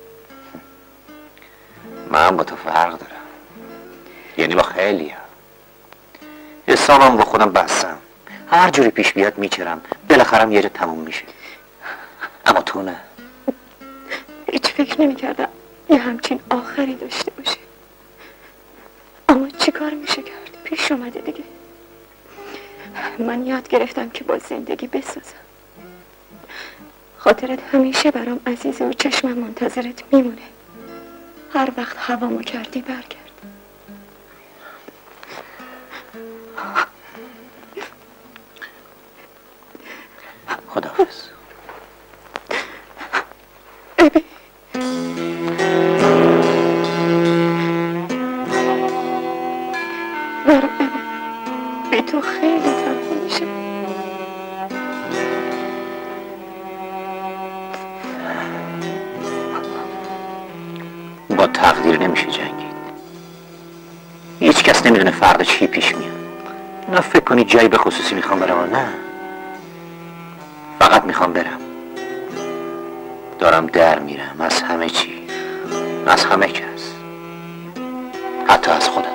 من با تو فرق دارم، یعنی با خیلی هم. حسابم با خودم بستم، هر جوری پیش بیاد میچرم، بالاخرم یه جا تموم میشه. اما تو نه. هیچ فکر نمی کردم یه همچین آخری داشته باشه، اما چی کار میشه کرد؟ پیش اومده دیگه. من یاد گرفتم که با زندگی بسازم. خاطرت همیشه برام عزیزه و چشمم منتظرت میمونه. هر وقت هوامو کردی برگرد. خداحافظ. ابی برام ابی بی تو خیلی تنها میشم. با تقدیر نمیشه جنگید. هیچ کس نمیدونه فردا چی پیش میاد. نه فکر کنی جایی به خصوصی میخوام برم، نه فقط میخوام برم. دارم در میرم از همه چی، از همه کس، حتی از خودم.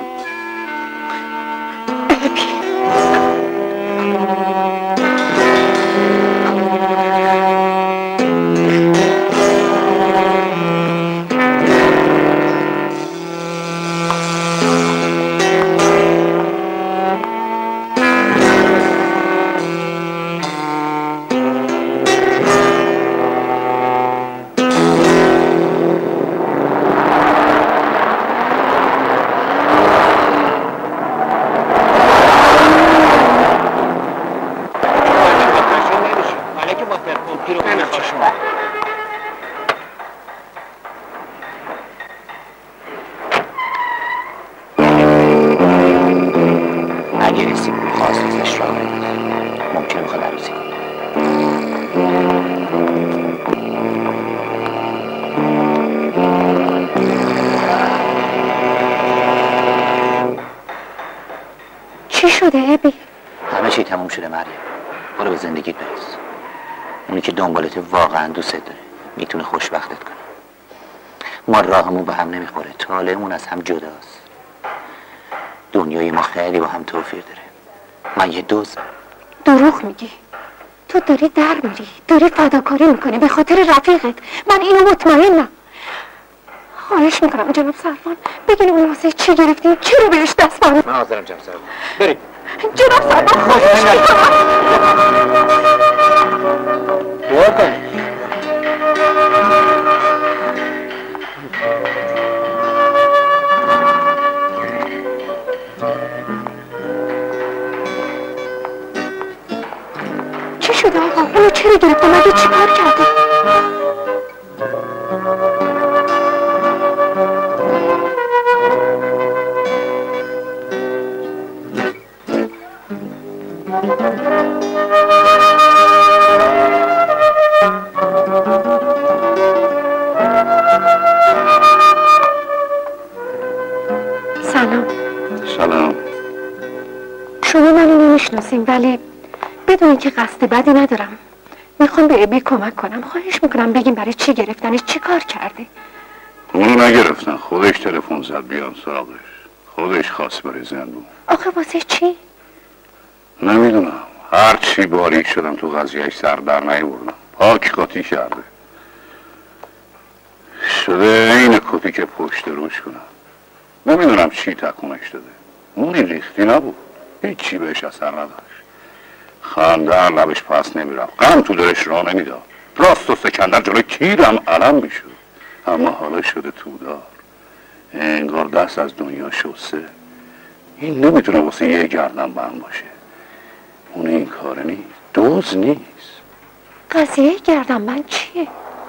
واقعا دوست داره، میتونه خوشبختت کنه. ما راهمون به هم نمیخوره، طالعمون از هم جداست. دنیای ما خیلی با هم توفیر داره. من یه دوزم. دروغ میگی. تو داری در میری، داری فداکاری میکنی به خاطر رفیقت. من اینو مطمئنم. خواهش میکنم جناب سروان بگین اون واسه چی گرفتین؟ چرا بهش دست بانه؟ من حاضرم جناب سروان. بریم. جناب سروان خواهش میکنم. دعا کنی. چی شده آقا؟ اونو چرا گرفته؟ مگه چی کار کرده؟ سلام. سلام. شما منو نمیشناسیم ولی بدونی که قصد بدی ندارم. میخوام به ابی کمک کنم. خواهش میکنم بگیم برای چی گرفتنش، چی کار کرده؟ اونو نگرفتن، خودش تلفن زد بیان سراغش. خودش خواست بره زندون. آخه واسه چی؟ نمیدونم. هر چی باریک شدم تو قضیهش سر در نیاوردم. پاک قاطی کرده. شده این کپی که پشت روش کنم. نمیدونم چی تکونش داده. اونی ریختی نبود. هیچی بهش اثر نداشت. خنده هر لبش پس نمیرفت. غم تو دلش را نمیداد. راست و سکندر جلوی کیرم علم میشد. اما حالا شده تودار. انگار دست از دنیا شسته. این نمیتونه واسه یه گردن بند باشه. اون این کاره نیست. دوز نیست. قضیه گردن بند چیه؟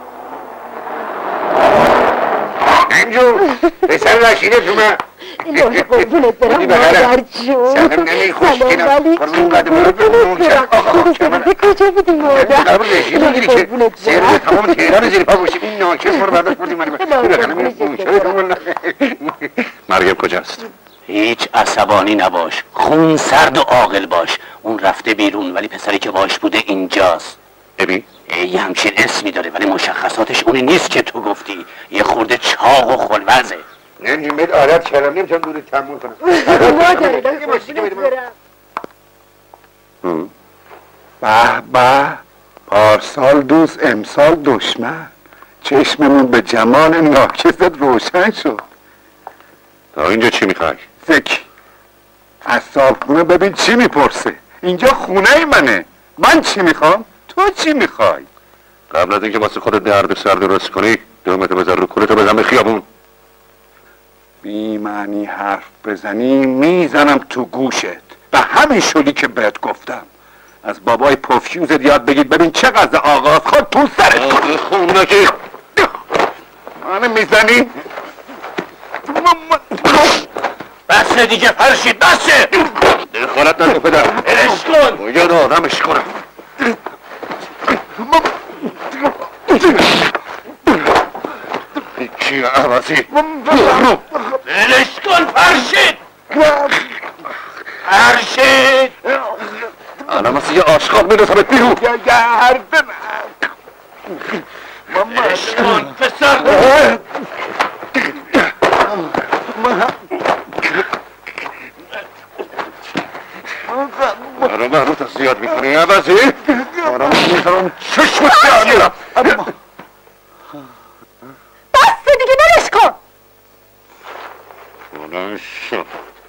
اینجور پسر رشیده تو من الهی قربونت برم مادر جون. سلام نمی خوشگینم قربون قدم رو بمون چه آقا به کجا بودی مادر؟ قربون رژیم میگیری که سر تمام تهران زیر پا باشیم. این ناکس ما رو برداشت بردیم من مریم کجاست؟ هیچ عصبانی نباش، خون سرد و عاقل باش. اون رفته بیرون ولی پسری که باش بوده اینجاست. ابی؟ یه همچین اسمی داره ولی مشخصاتش اونی نیست که تو گفتی. یه خورده چاق و خلوزه. نه نیمت عادت کردم نمیتونم دوری تحمل کنم. مادر الهی قربونت برم. به به، پارسال دوست امسال دشمن. چشممون به جمال ناکست روشن شد. تا اینجا چی میخوای؟ زکی از صاحبخونه ببین چی میپرسه. اینجا خونه منه. من چی میخوام؟ تو چی میخوای؟ قبل از اینکه واسه خودت درد سر درست کنی دومتو بذار رو کولتو بزن به خیابون. بی معنی حرف بزنی میزنم تو گوشت. به همین شدی که بهت گفتم. از بابای پفیوزت یاد بگید ببین چقدر آغاز خود تو سرت کنی. خونه که منو میزنی؟ بسه دیگه فرشید، بسه! دخالت نکن پدر. ارش کن! باید آدمش کنم. کی عوضی؟ بلش کن فرشید فرشید الان مثل یه آشقال میرسمت بیرون گرد من بلش کن پسر برای من رو تا زیاد میکنی عوضی برای من میترم چشمت بیار میرم بسته دیگه بلش کن بلند شد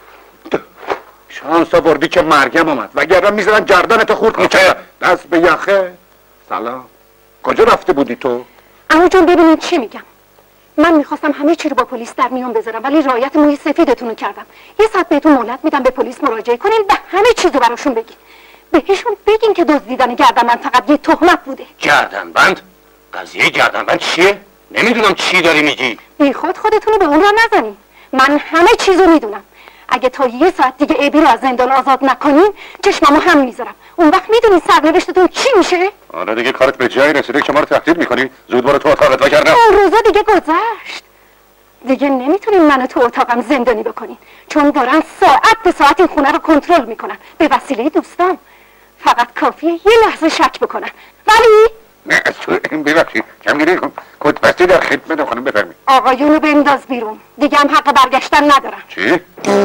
شانس آوردی که مریم اومد وگرنه میزدن گردنت خورد میکرد دست به یخه سلام کجا رفته بودی تو؟ عمو جون ببینید چی میگم من میخواستم همه چی رو با پلیس در میون بذارم ولی رعایت موی سفیدتون رو کردم یه ساعت بهتون مهلت میدم به پلیس مراجعه کنین و همه چیز رو براشون بگین بهشون بگین که دزدیدن گردنبند فقط یه تهمت بوده گردنبند؟ قضیه گردنبند چیه؟ نمیدونم چی داری میگی بی خود خودتون رو به اون را نزنین من همه چیز رو میدونم اگه تا یه ساعت دیگه ایبی رو از زندان آزاد نکنین چشممو هم میذارم اون وقت میدونین سرنوشتتون چی میشه؟ آره دیگه کارت به جایی رسیده که ما رو تهدید میکنی زود برو تو اتاقت وگرنه اون روزا دیگه گذشت دیگه نمیتونین منو تو اتاقم زندانی بکنین چون دارن ساعت به ساعت این خونه رو کنترل میکنن به وسیله دوستان فقط کافیه یه لحظه شک بکنن ولی نه از تو این ببخشید کمگیری کن کت بستی در خدمت خانم بفرمید آقایونو بنداز بیرون دیگه هم حق برگشتن ندارن چی؟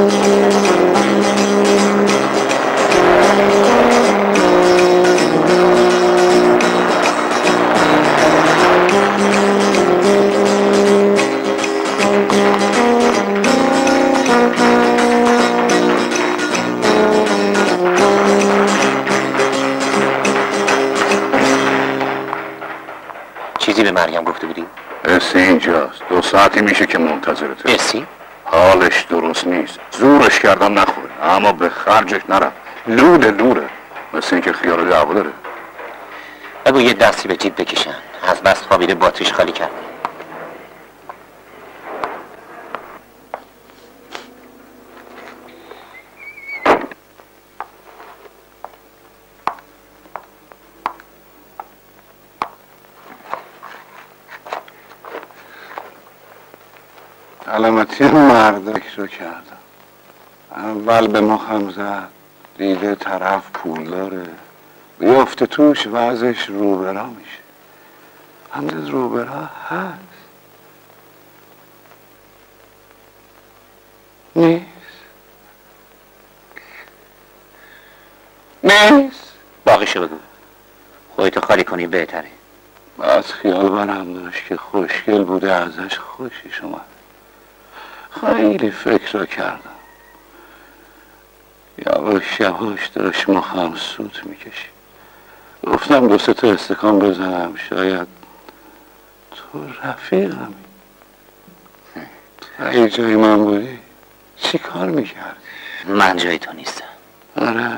چیزی به مریم گفته بودی؟ اسی اینجاست دو ساعتی میشه که منتظرته اسی؟ حالش درست نیست زورش کردم نخوره اما به خرجش نرم لوله لوله مثل اینکه خیال دعوا داره بگو یه دستی به جیب بکشن از بس خوابیده باتریش خالی کرد علامتی مردک رو کردم اول به مخم زد دیده طرف پول داره بیافته توش وضعش روبرا میشه همده روبرا هست نیست نیست باقیشو بگو خودتو خالی کنی بهتره از خیال برم داشت که خوشگل بوده ازش خوشش اومد خیلی فکر رو کردم یواش یواش داشت مخم سوت میکشید گفتم دو سه تا استکان بزنم شاید تو رفیقمی اگه جای من بودی چی کار میکردی؟ من جای تو نیستم آره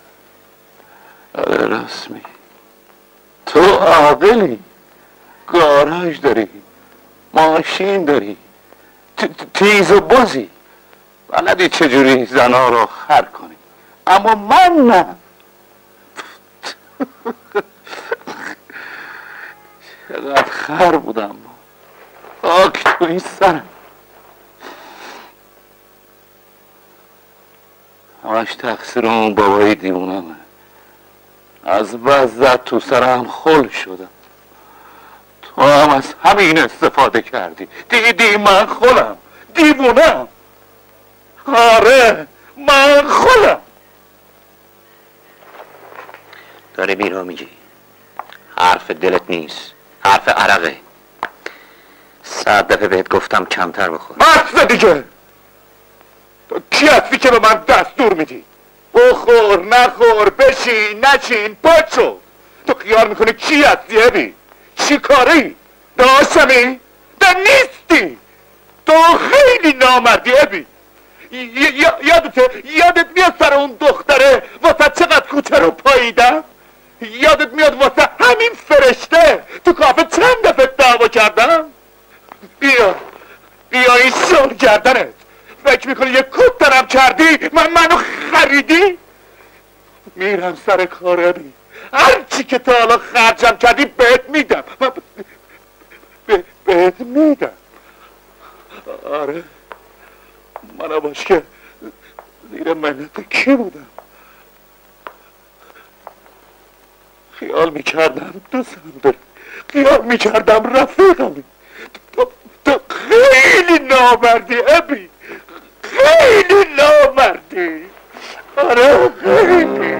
آره راست میگی تو عاقلی گاراژ داری ماشین داری تیز و بازی بلدی چجوری زنها رو خر کنی اما من نه چقدر خر بودم آک توی سرم همش تقصیر اون بابایی دیوونمه از بس زد تو سرم خل شدم تو هم از همین استفاده کردی دیدی من خلم دیوونم آره من خلم داره بیرا میگی حرف دلت نیست حرف عرقه صد دفعه بهت گفتم کمتر بخور بس دیگه تو کی هستی که به من دستور میدی بخور نخور بشین نشین پاچو تو خیال میکنی کی هستی ابی چی کاری داشتمی ده نیستی تو خیلی نامردی ابی یادت یادت میاد سر اون دختره واسه چقدر کوچه رو پاییدم یادت میاد واسه همین فرشته تو کافه چند دفعه دعوا کردم بیا بیا این شل گردنت فکر میکنی یه کت دارم کردی من منو خریدی میرم سر کارمی هرچی که تا حالا خرجم کردی بهت میدم من ب... بهت میدم آره منو باش که زیر منت کی بودم. خیال میکردم دوستم داری، خیال میکردم رفیقمی. تو, تو خیلی نامردی ابی، خیلی نامردی. آره خیلی.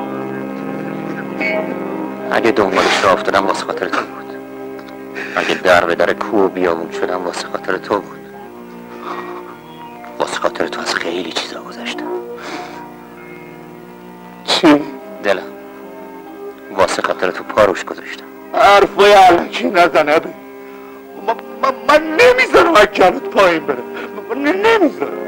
اگه دنبالش را افتادم واسه خاطر تو بود، اگه در به در کوه بیابون شدم واسه خاطر تو بود، واسه خاطر تو از خیلی چیزا گذشتم. چی؟ دلم واسه خاطر تو پاروش گذاشتم. حرفای علکی نزن ابی. من, من, من نمیذارم از جلوت پایین بره، من نمیذارم.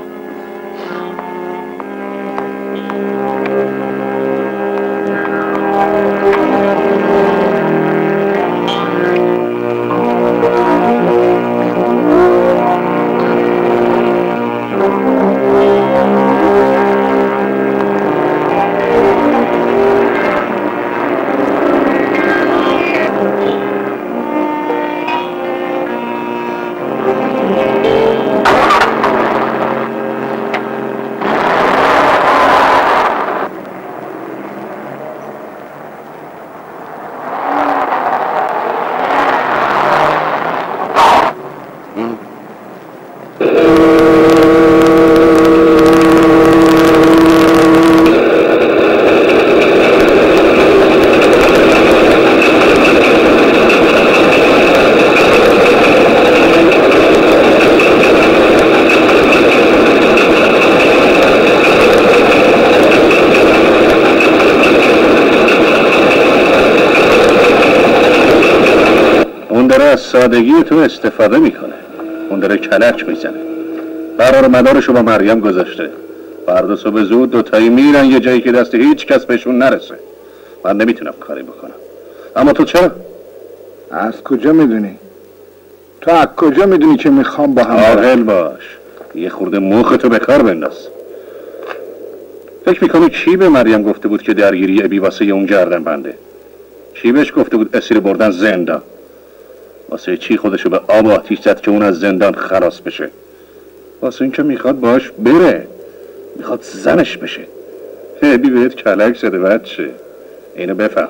سادگی تو استفاده میکنه، اون داره کلک میزنه. قرار مدارشو با مریم گذاشته. فردا صبح زود دوتایی میرن یه جایی که دست هیچ کس بهشون نرسه. من نمیتونم کاری بکنم. اما تو چرا؟ از کجا میدونی؟ تو از کجا میدونی که میخوام با هم عاقل باش، یه خورده مخ تو به کار بنداز. فکر میکنی چی به مریم گفته بود که درگیری ابی واسه اون گردن بنده؟ چی بهش گفته بود اسیر بردن زندان؟ واسه چی خودشو به آب و آتیش زد که اون از زندان خلاص بشه؟ واسه این که میخواد باش بره، میخواد زنش بشه. ابی بهت کلک زده بچه، اینو بفهم.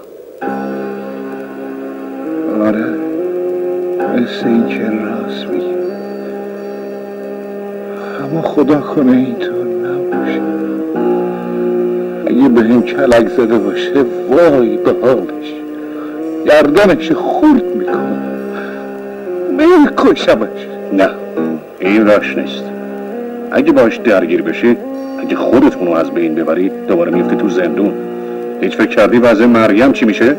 آره مثل این که راست میگی، اما خدا کنه اینطور نباشه. اگه به این کلک زده باشه وای به حالش، گردنش خورد میکنه، میکشمش. نه این راش نیست. اگه باش درگیر بشی، اگه خودتونو از بین ببری، دوباره میفتی تو زندون. هیچ فکر کردی وضع مریم چی میشه؟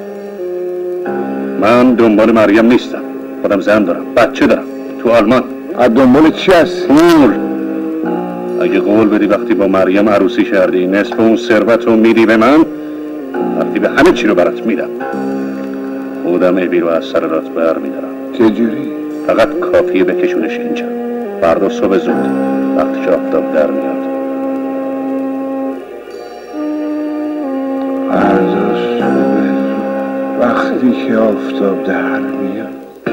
من دنبال مریم نیستم، خودم زن دارم، بچه دارم تو آلمان. از دنبال چی هستی؟ پول. اگه قول بدی وقتی با مریم عروسی کردی نصف اون ثروت رو میدی به من، وقتی به همه چی رو برات میدم. خودم ابی رو از سر رات بر میدارم. چجوری؟ فقط کافیه بکشونش اینجا فردا صبح زود وقتی که آفتاب در میاد. فردا صبح وقتی که آفتاب در میاد.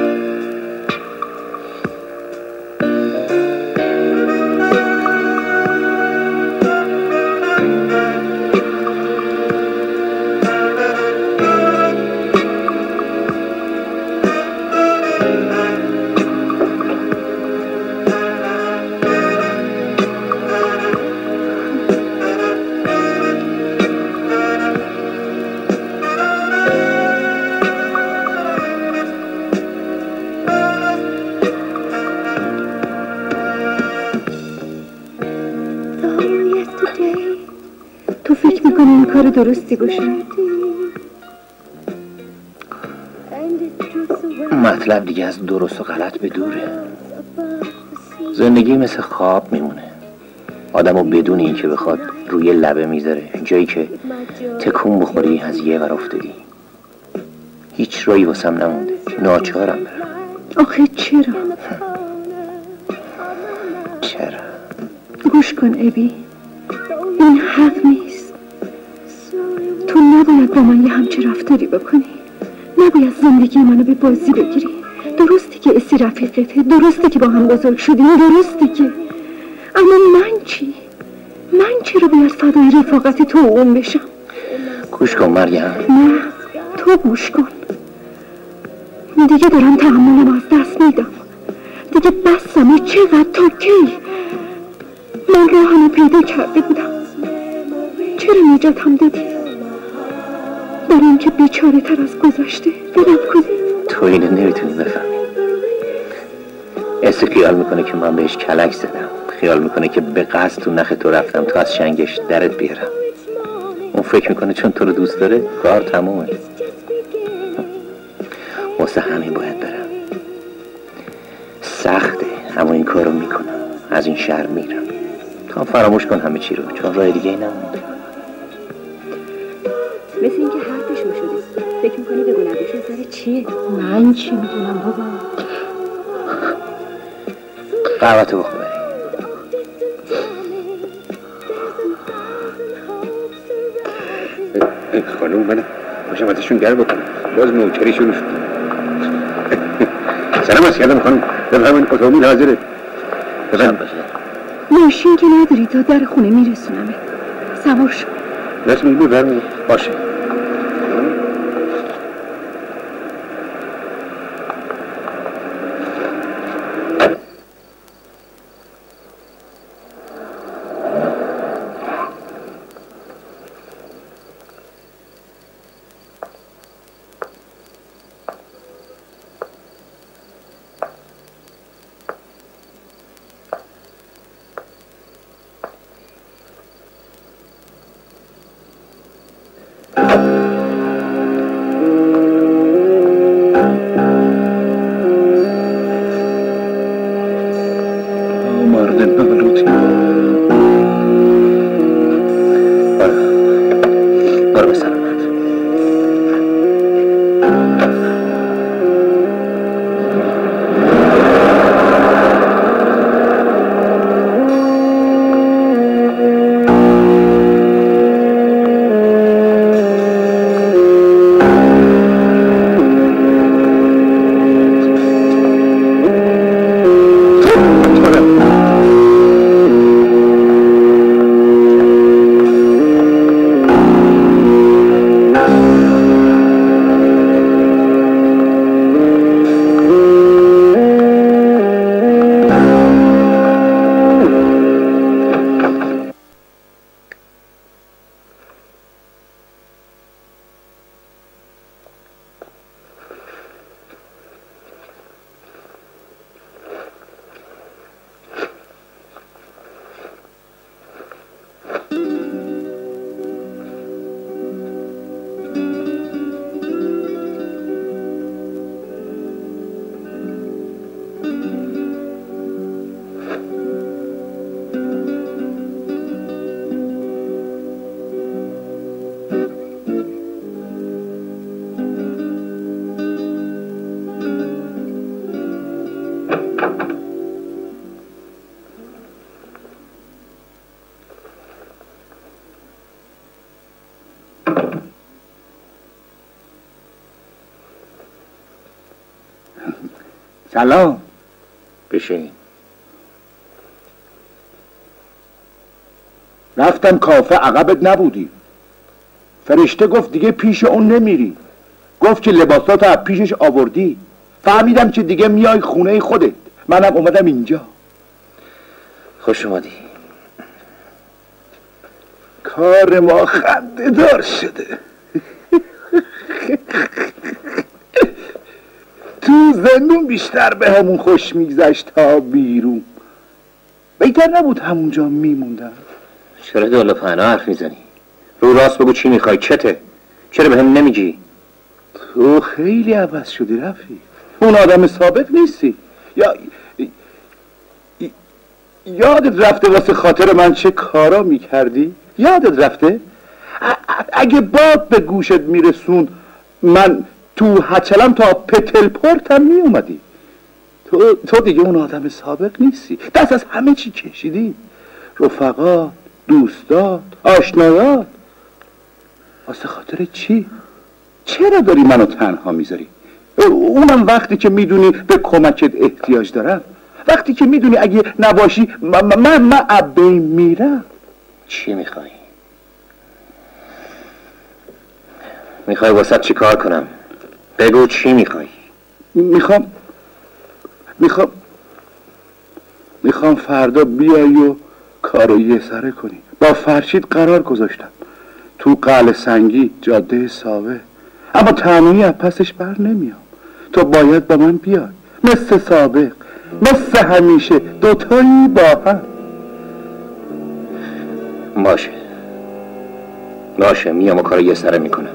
کار درستی باشه. مطلب دیگه از درست و غلط به دوره. زندگی مثل خواب میمونه. آدمو بدون این که بخواد روی لبه میذاره، جایی که تکون بخوری از یه ور افتادی. هیچ رایی واسم نمونده، ناچارم برم. آخه چرا؟ چرا؟ گوش کن ابی، این حق نیست. تو نباید با من یه همچه رفتاری بکنی. نباید زندگی منو به بازی بگیری. درسته که اسی رفیقته، درسته که با هم بزرگ شدیم، درسته که، اما من چی؟ من چرا باید فدای رفاقت تو اون بشم؟ گوش کن مریم. نه، تو گوش کن. دیگه دارم تحملم از دست میدم. دیگه بسمه. چقدر تا کی؟ من راهمو پیدا کرده بودم. چرا نجاتم دادی؟ برای اینکه بیچاره تر از گذشته ولم کنی. تو اینو نمیتونی بفهمی. اسی خیال میکنه که من بهش کلک زدم، خیال میکنه که به قصد تو نخ تو رفتم تو از شنگش درت بیارم. اون فکر میکنه چون تو رو دوست داره کار تمومه. واسه همین باید برم. سخته اما این کارو میکنم. از این شهر میرم تا فراموش کن همه چی رو، چون راه دیگه ای نمونده. مثل اینکه حرفشون شده. فکر میکنی بگو نگوشون سر چیه؟ من چی میدونم بابا. قهوه‌تو بخور. خانوم منم باشم ازشون گر بکنم. باز نوکری شروع شد. سلام از کردم خانوم. بفرمین اتومبیل حاضره. بفرم باشه. ماشین که نداری تا در خونه میرسونمه. سوار شو. دست میگی بفرمین. باشه. سلام. بشین. رفتم کافه عقبت نبودی. فرشته گفت دیگه پیش اون نمیری. گفت که لباساتو از پیشش آوردی. فهمیدم که دیگه میای خونه خودت. منم اومدم اینجا. خوش اومدی. کار ما خنده دار شده. تو زندون بیشتر به همون خوش میگذشت تا بیرون. بهتر نبود همونجا میموندم. چرا دولا پهنا حرف میزنی؟ رو راست بگو چی میخوای؟ چته؟ چرا به هم نمیگی؟ تو خیلی عوض شدی رفیق. اون آدم ثابت نیستی. یا یادت رفته واسه خاطر من چه کارا میکردی؟ یادت رفته؟ اگه باد به گوشت میرسون من تو هچلم تا پتلپورتم می اومدی. تو, تو دیگه اون آدم سابق نیستی. دست از همه چی کشیدی. رفقا، دوستات، آشنایات. واسه خاطر چی؟ چرا داری منو تنها میذاری؟ اونم وقتی که میدونی به کمکت احتیاج دارم، وقتی که میدونی اگه نباشی من من من ابی میرم. چی میخوای؟ میخوای واسه چی کار کنم؟ بگو چی میخوای؟ میخوام میخوام میخوام فردا بیای و کارو یه سره کنی. با فرشید قرار گذاشتم تو قلعه سنگی جاده ساوه، اما تنهایی از پسش بر نمیام. تو باید با من بیای مثل سابق، مثل همیشه، دوتایی با هم. باشه باشه میام و کارو یه سره میکنم.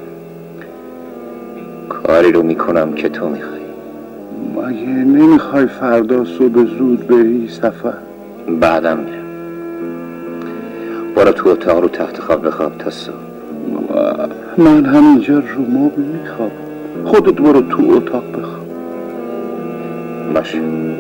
کاری رو میکنم که تو میخوای. مگه نمیخوای فردا صبح زود بری سفر؟ بعدم میرم. برو تو اتاق رو تخت خواب بخواب تا صبح. من همینجا رو مبل میخواب. خودت برو تو اتاق بخواب. باشه.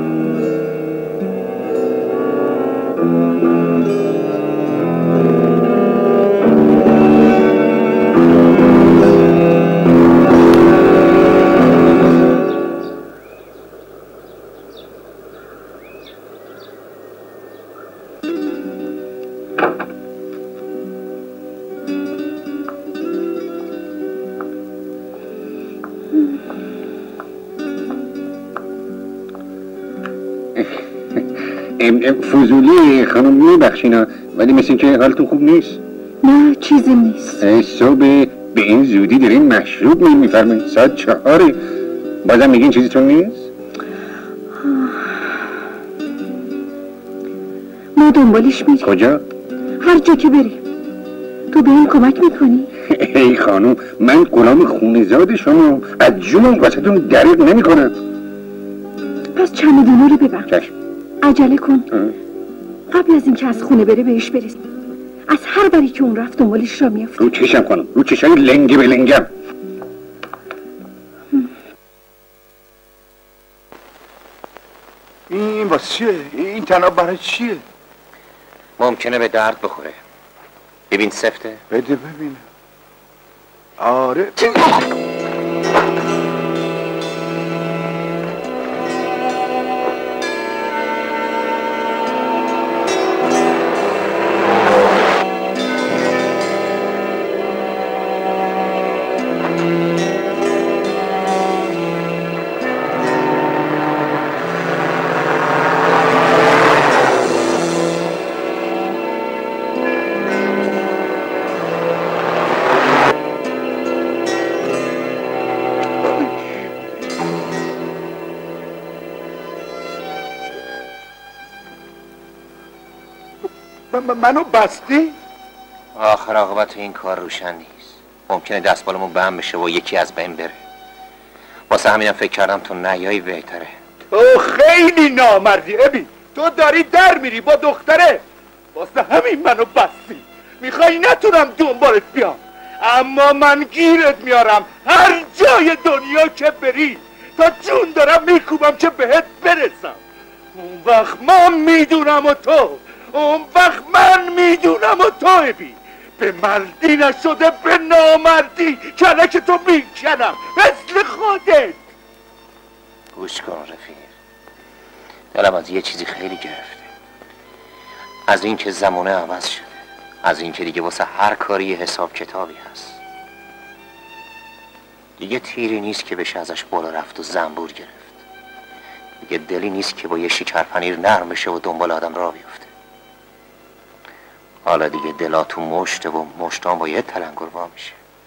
فضولی خانم میبخشینا، ولی مثل که حالتون خوب نیست. نه چیزی نیست. صبح به این زودی دارین مشروب میفرمایید؟ ساعت چهاره بازم میگین چیزیتون نیست؟ ما دنبالش میریم. کجا؟ هر جا که بریم. تو به این کمک میکنی؟ ای خانم من غلام خونه‌زاد شما، از جونم واسهتون دریغ نمیکنم. پس چمدونا رو ببر. چشم. عجله کن. قبل از اینکه از خونه بره بهش برسیم. از هر بری که اون رفت دنبالش را میافت. رو چشم خانم، رو چشای لنگه به لنگم. این واسه چیه؟ این تناب برای چیه؟ ممکنه به درد بخوره. ببین سفته. بده ببینم. آره منو بستی؟ آخر عاقبت این کار روشن نیست. ممکنه دستبالمون به هم بشه و یکی از بین بره. واسه همینم فکر کردم تو نیایی بهتره. تو خیلی نامردی ابی. تو داری در میری با دختره. واسه همین منو بستی. میخوای نتونم دنبالت بیام، اما من گیرت میارم هر جای دنیا که بری. تا جون دارم میکوبم که بهت برسم. اون وقت من میدونم و تو، اون وقت من میدونم و تو ابی. به مردی نشده به نامردی کلک تو میکنم مثل خودت. گوش کن رفیق، دلم از یه چیزی خیلی گرفته. از این که زمانه عوض شده، از این که دیگه واسه هر کاری یه حساب کتابی هست. دیگه تیری نیست که بشه ازش بالا رفت و زنبور گرفت. دیگه دلی نیست که با یه شکر پنیر نرم بشه و دنبال آدم راه بیفته. حالا دیگه دلا تو مشته و مشتان با یه تلنگر وا میشه.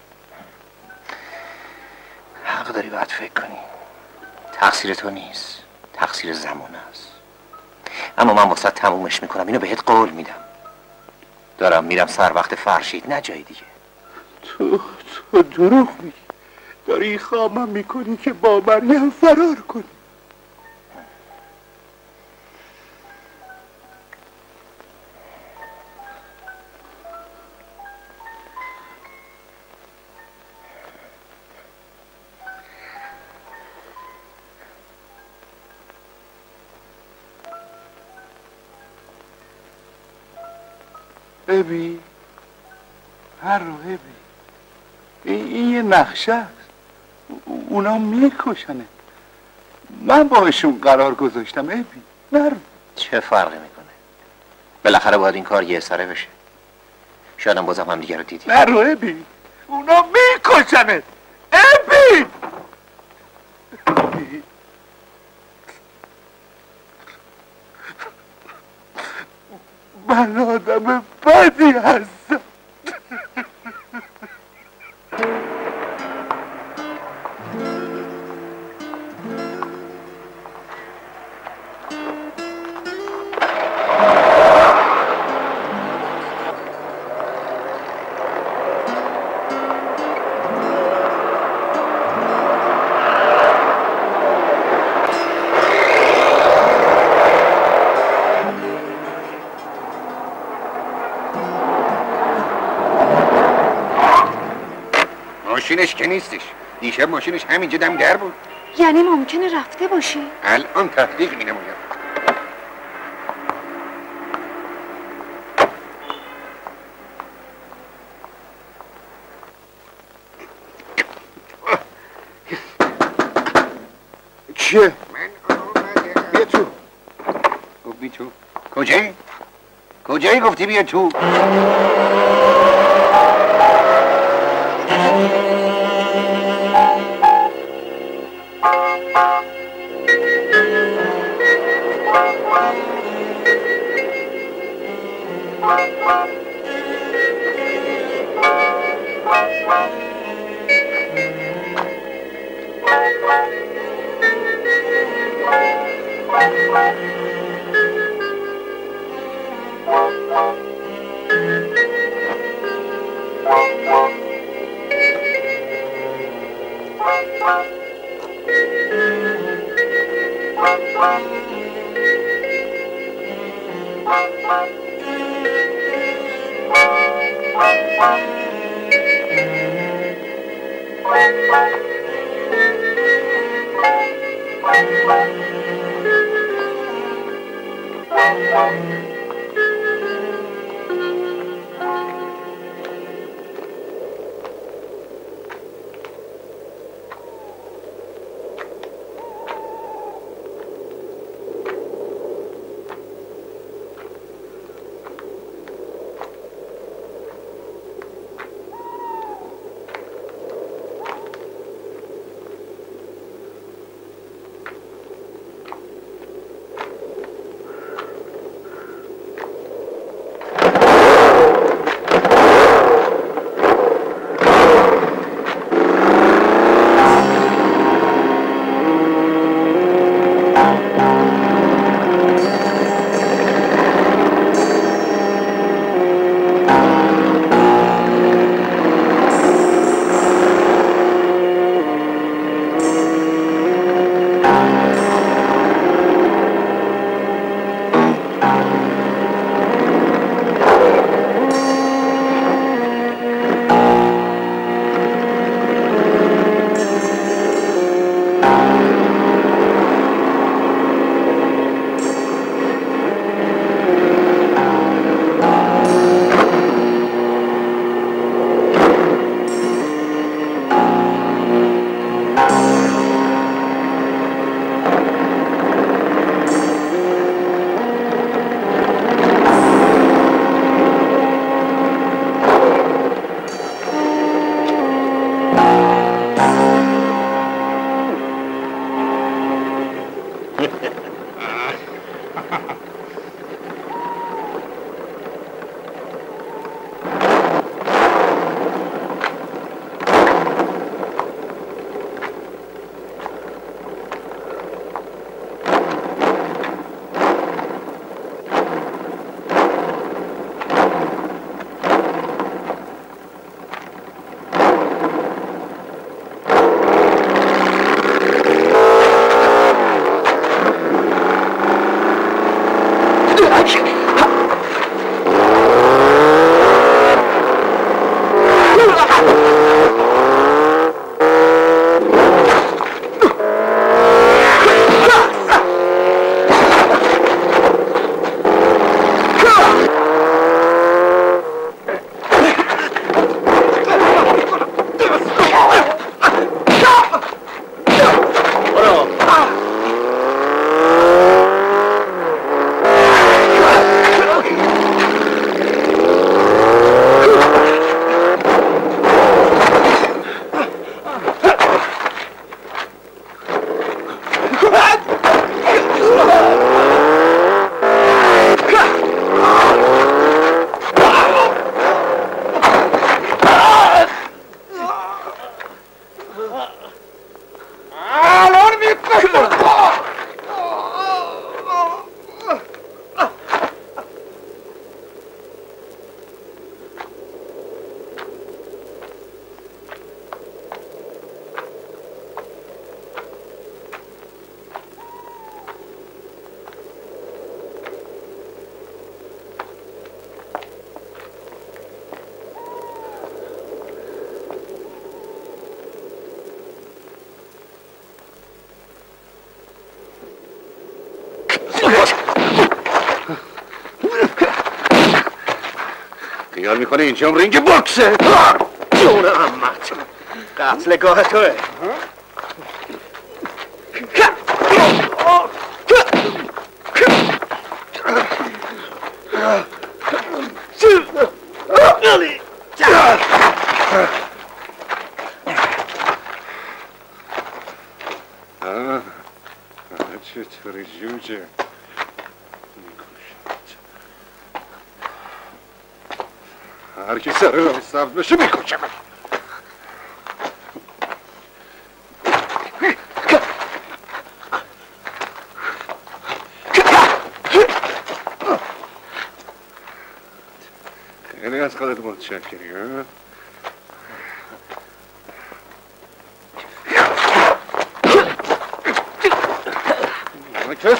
حق داری باید فکر کنی. تقصیر تو نیست، تقصیر زمانه است. اما من واسه تمومش میکنم. اینو بهت قول میدم. دارم میرم سر وقت فرشید، نه جای دیگه. تو تو دروغ میگی. داری خامم میکنی که با مریم فرار کنی. ابی هر رو ابی این, این یه نقشه است. اونا میکشنه. من باشون قرار گذاشتم ابی. نرو. چه فرقی میکنه؟ بالاخره باید این کار یه سره بشه. شاید هم بازم هم دیگه رو دیدی. نرو ابی. اونا میکشنه. ابی. من آدم بدی هستم. ماشینش که نیستش. دیشب ماشینش همینجا دم در بود. یعنی ممکنه رفته باشی؟ الان تحقیق می نمایم. چیه؟ من آمده. بیا تو. گفت بی تو. کجایی؟ کجایی گفتی بیا تو؟ الان میپرم خیال میکنه اینجا رینگ بوکسه. جون امت قتلگاه توه. چطوری جوجه؟ هر کی سر راه سبز بشه میکشم. خیلی از خودت متشکری ها. کس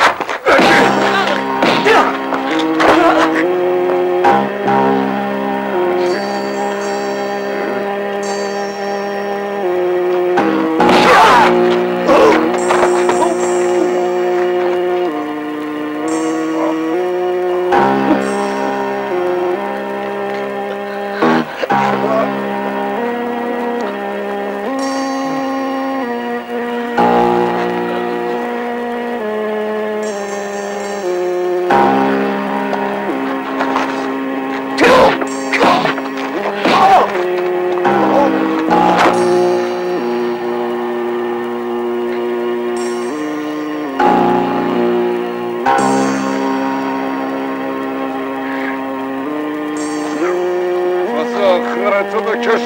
تو بکش.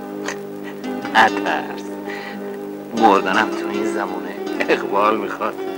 نترس، مردنم تو این زمانه اقبال میخواد.